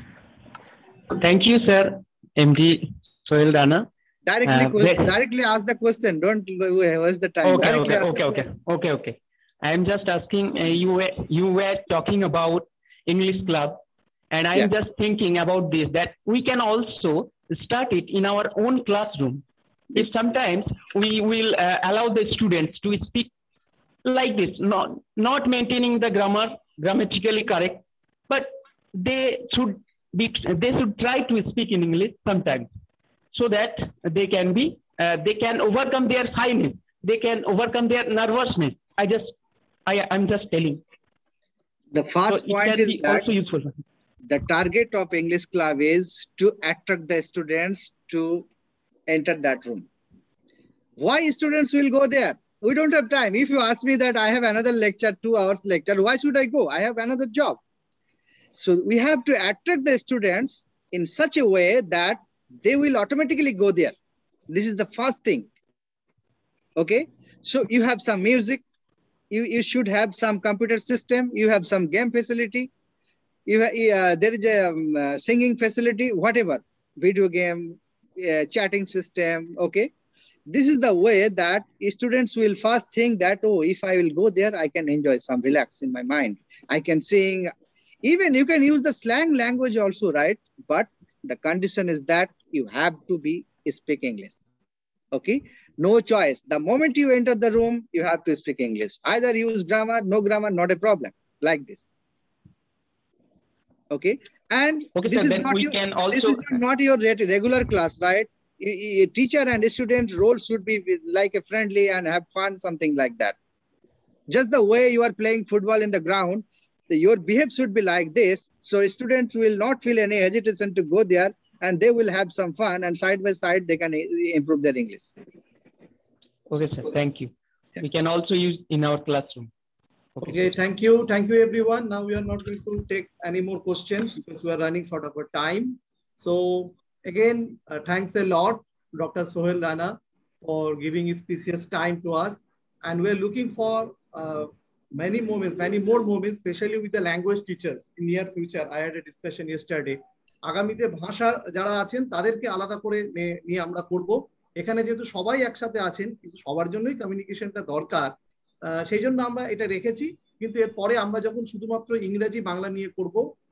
Thank you, sir. M D Sohail Rana. Directly, uh, directly ask the question. Don't waste the time. Okay, okay, okay, okay, okay, okay. I am just asking, uh, you were you were talking about English club, and I am yeah. just thinking about this, that we can also start it in our own classroom. If sometimes we will uh, allow the students to speak like this, not not maintaining the grammar, grammatically correct, but they should be they should try to speak in English sometimes, so that they can be uh, they can overcome their shyness, they can overcome their nervousness. I just I am just telling. The first so point is that also useful. The target of English club is to attract the students to enter that room. Why students will go there? We don't have time. If you ask me that I have another lecture, two hours lecture, why should I go? I have another job. So we have to attract the students in such a way that they will automatically go there. This is the first thing. Okay. So you have some music. You, you should have some computer system. You have some game facility. You uh, there is a um, uh, singing facility, whatever, video game, uh, chatting system. Okay. This is the way that students will first think that, oh, if I will go there, I can enjoy some relax in my mind. I can sing. Even you can use the slang language also, right? But the condition is that you have to be speak English. Okay. No choice. The moment you enter the room, you have to speak English. Either use grammar, no grammar, not a problem. Like this. Okay. And okay, this, sir, is not, we your, can also... this is not your regular class, right? A teacher and a student role should be like a friendly and have fun, something like that. Just the way you are playing football in the ground, your behavior should be like this. So students will not feel any hesitation to go there, and they will have some fun, and side by side, they can improve their English. Okay, sir. Thank you. Yeah. We can also use in our classroom. Okay, okay, thank you. Thank you, everyone. Now we are not going to take any more questions because we are running sort of a time. So again, uh, thanks a lot, Doctor Sohail Rana, for giving his precious time to us. And we're looking for uh, many moments, many more moments, especially with the language teachers in near future. I had a discussion yesterday. আগামীতে ভাষা যারা আছেন তাদেরকে আলাদা করে নিয়ে আমরা করব। এখানে যেহেতু সবাই একসাথে আছেন, কিন্তু সবার জন্যই কমিউনিকেশনটা দরকার, সেই জন্য আমরা এটা রেখেছি। কিন্তু এরপরে আমরা যখন শুধুমাত্র ইংরেজি বাংলা নিয়ে করব,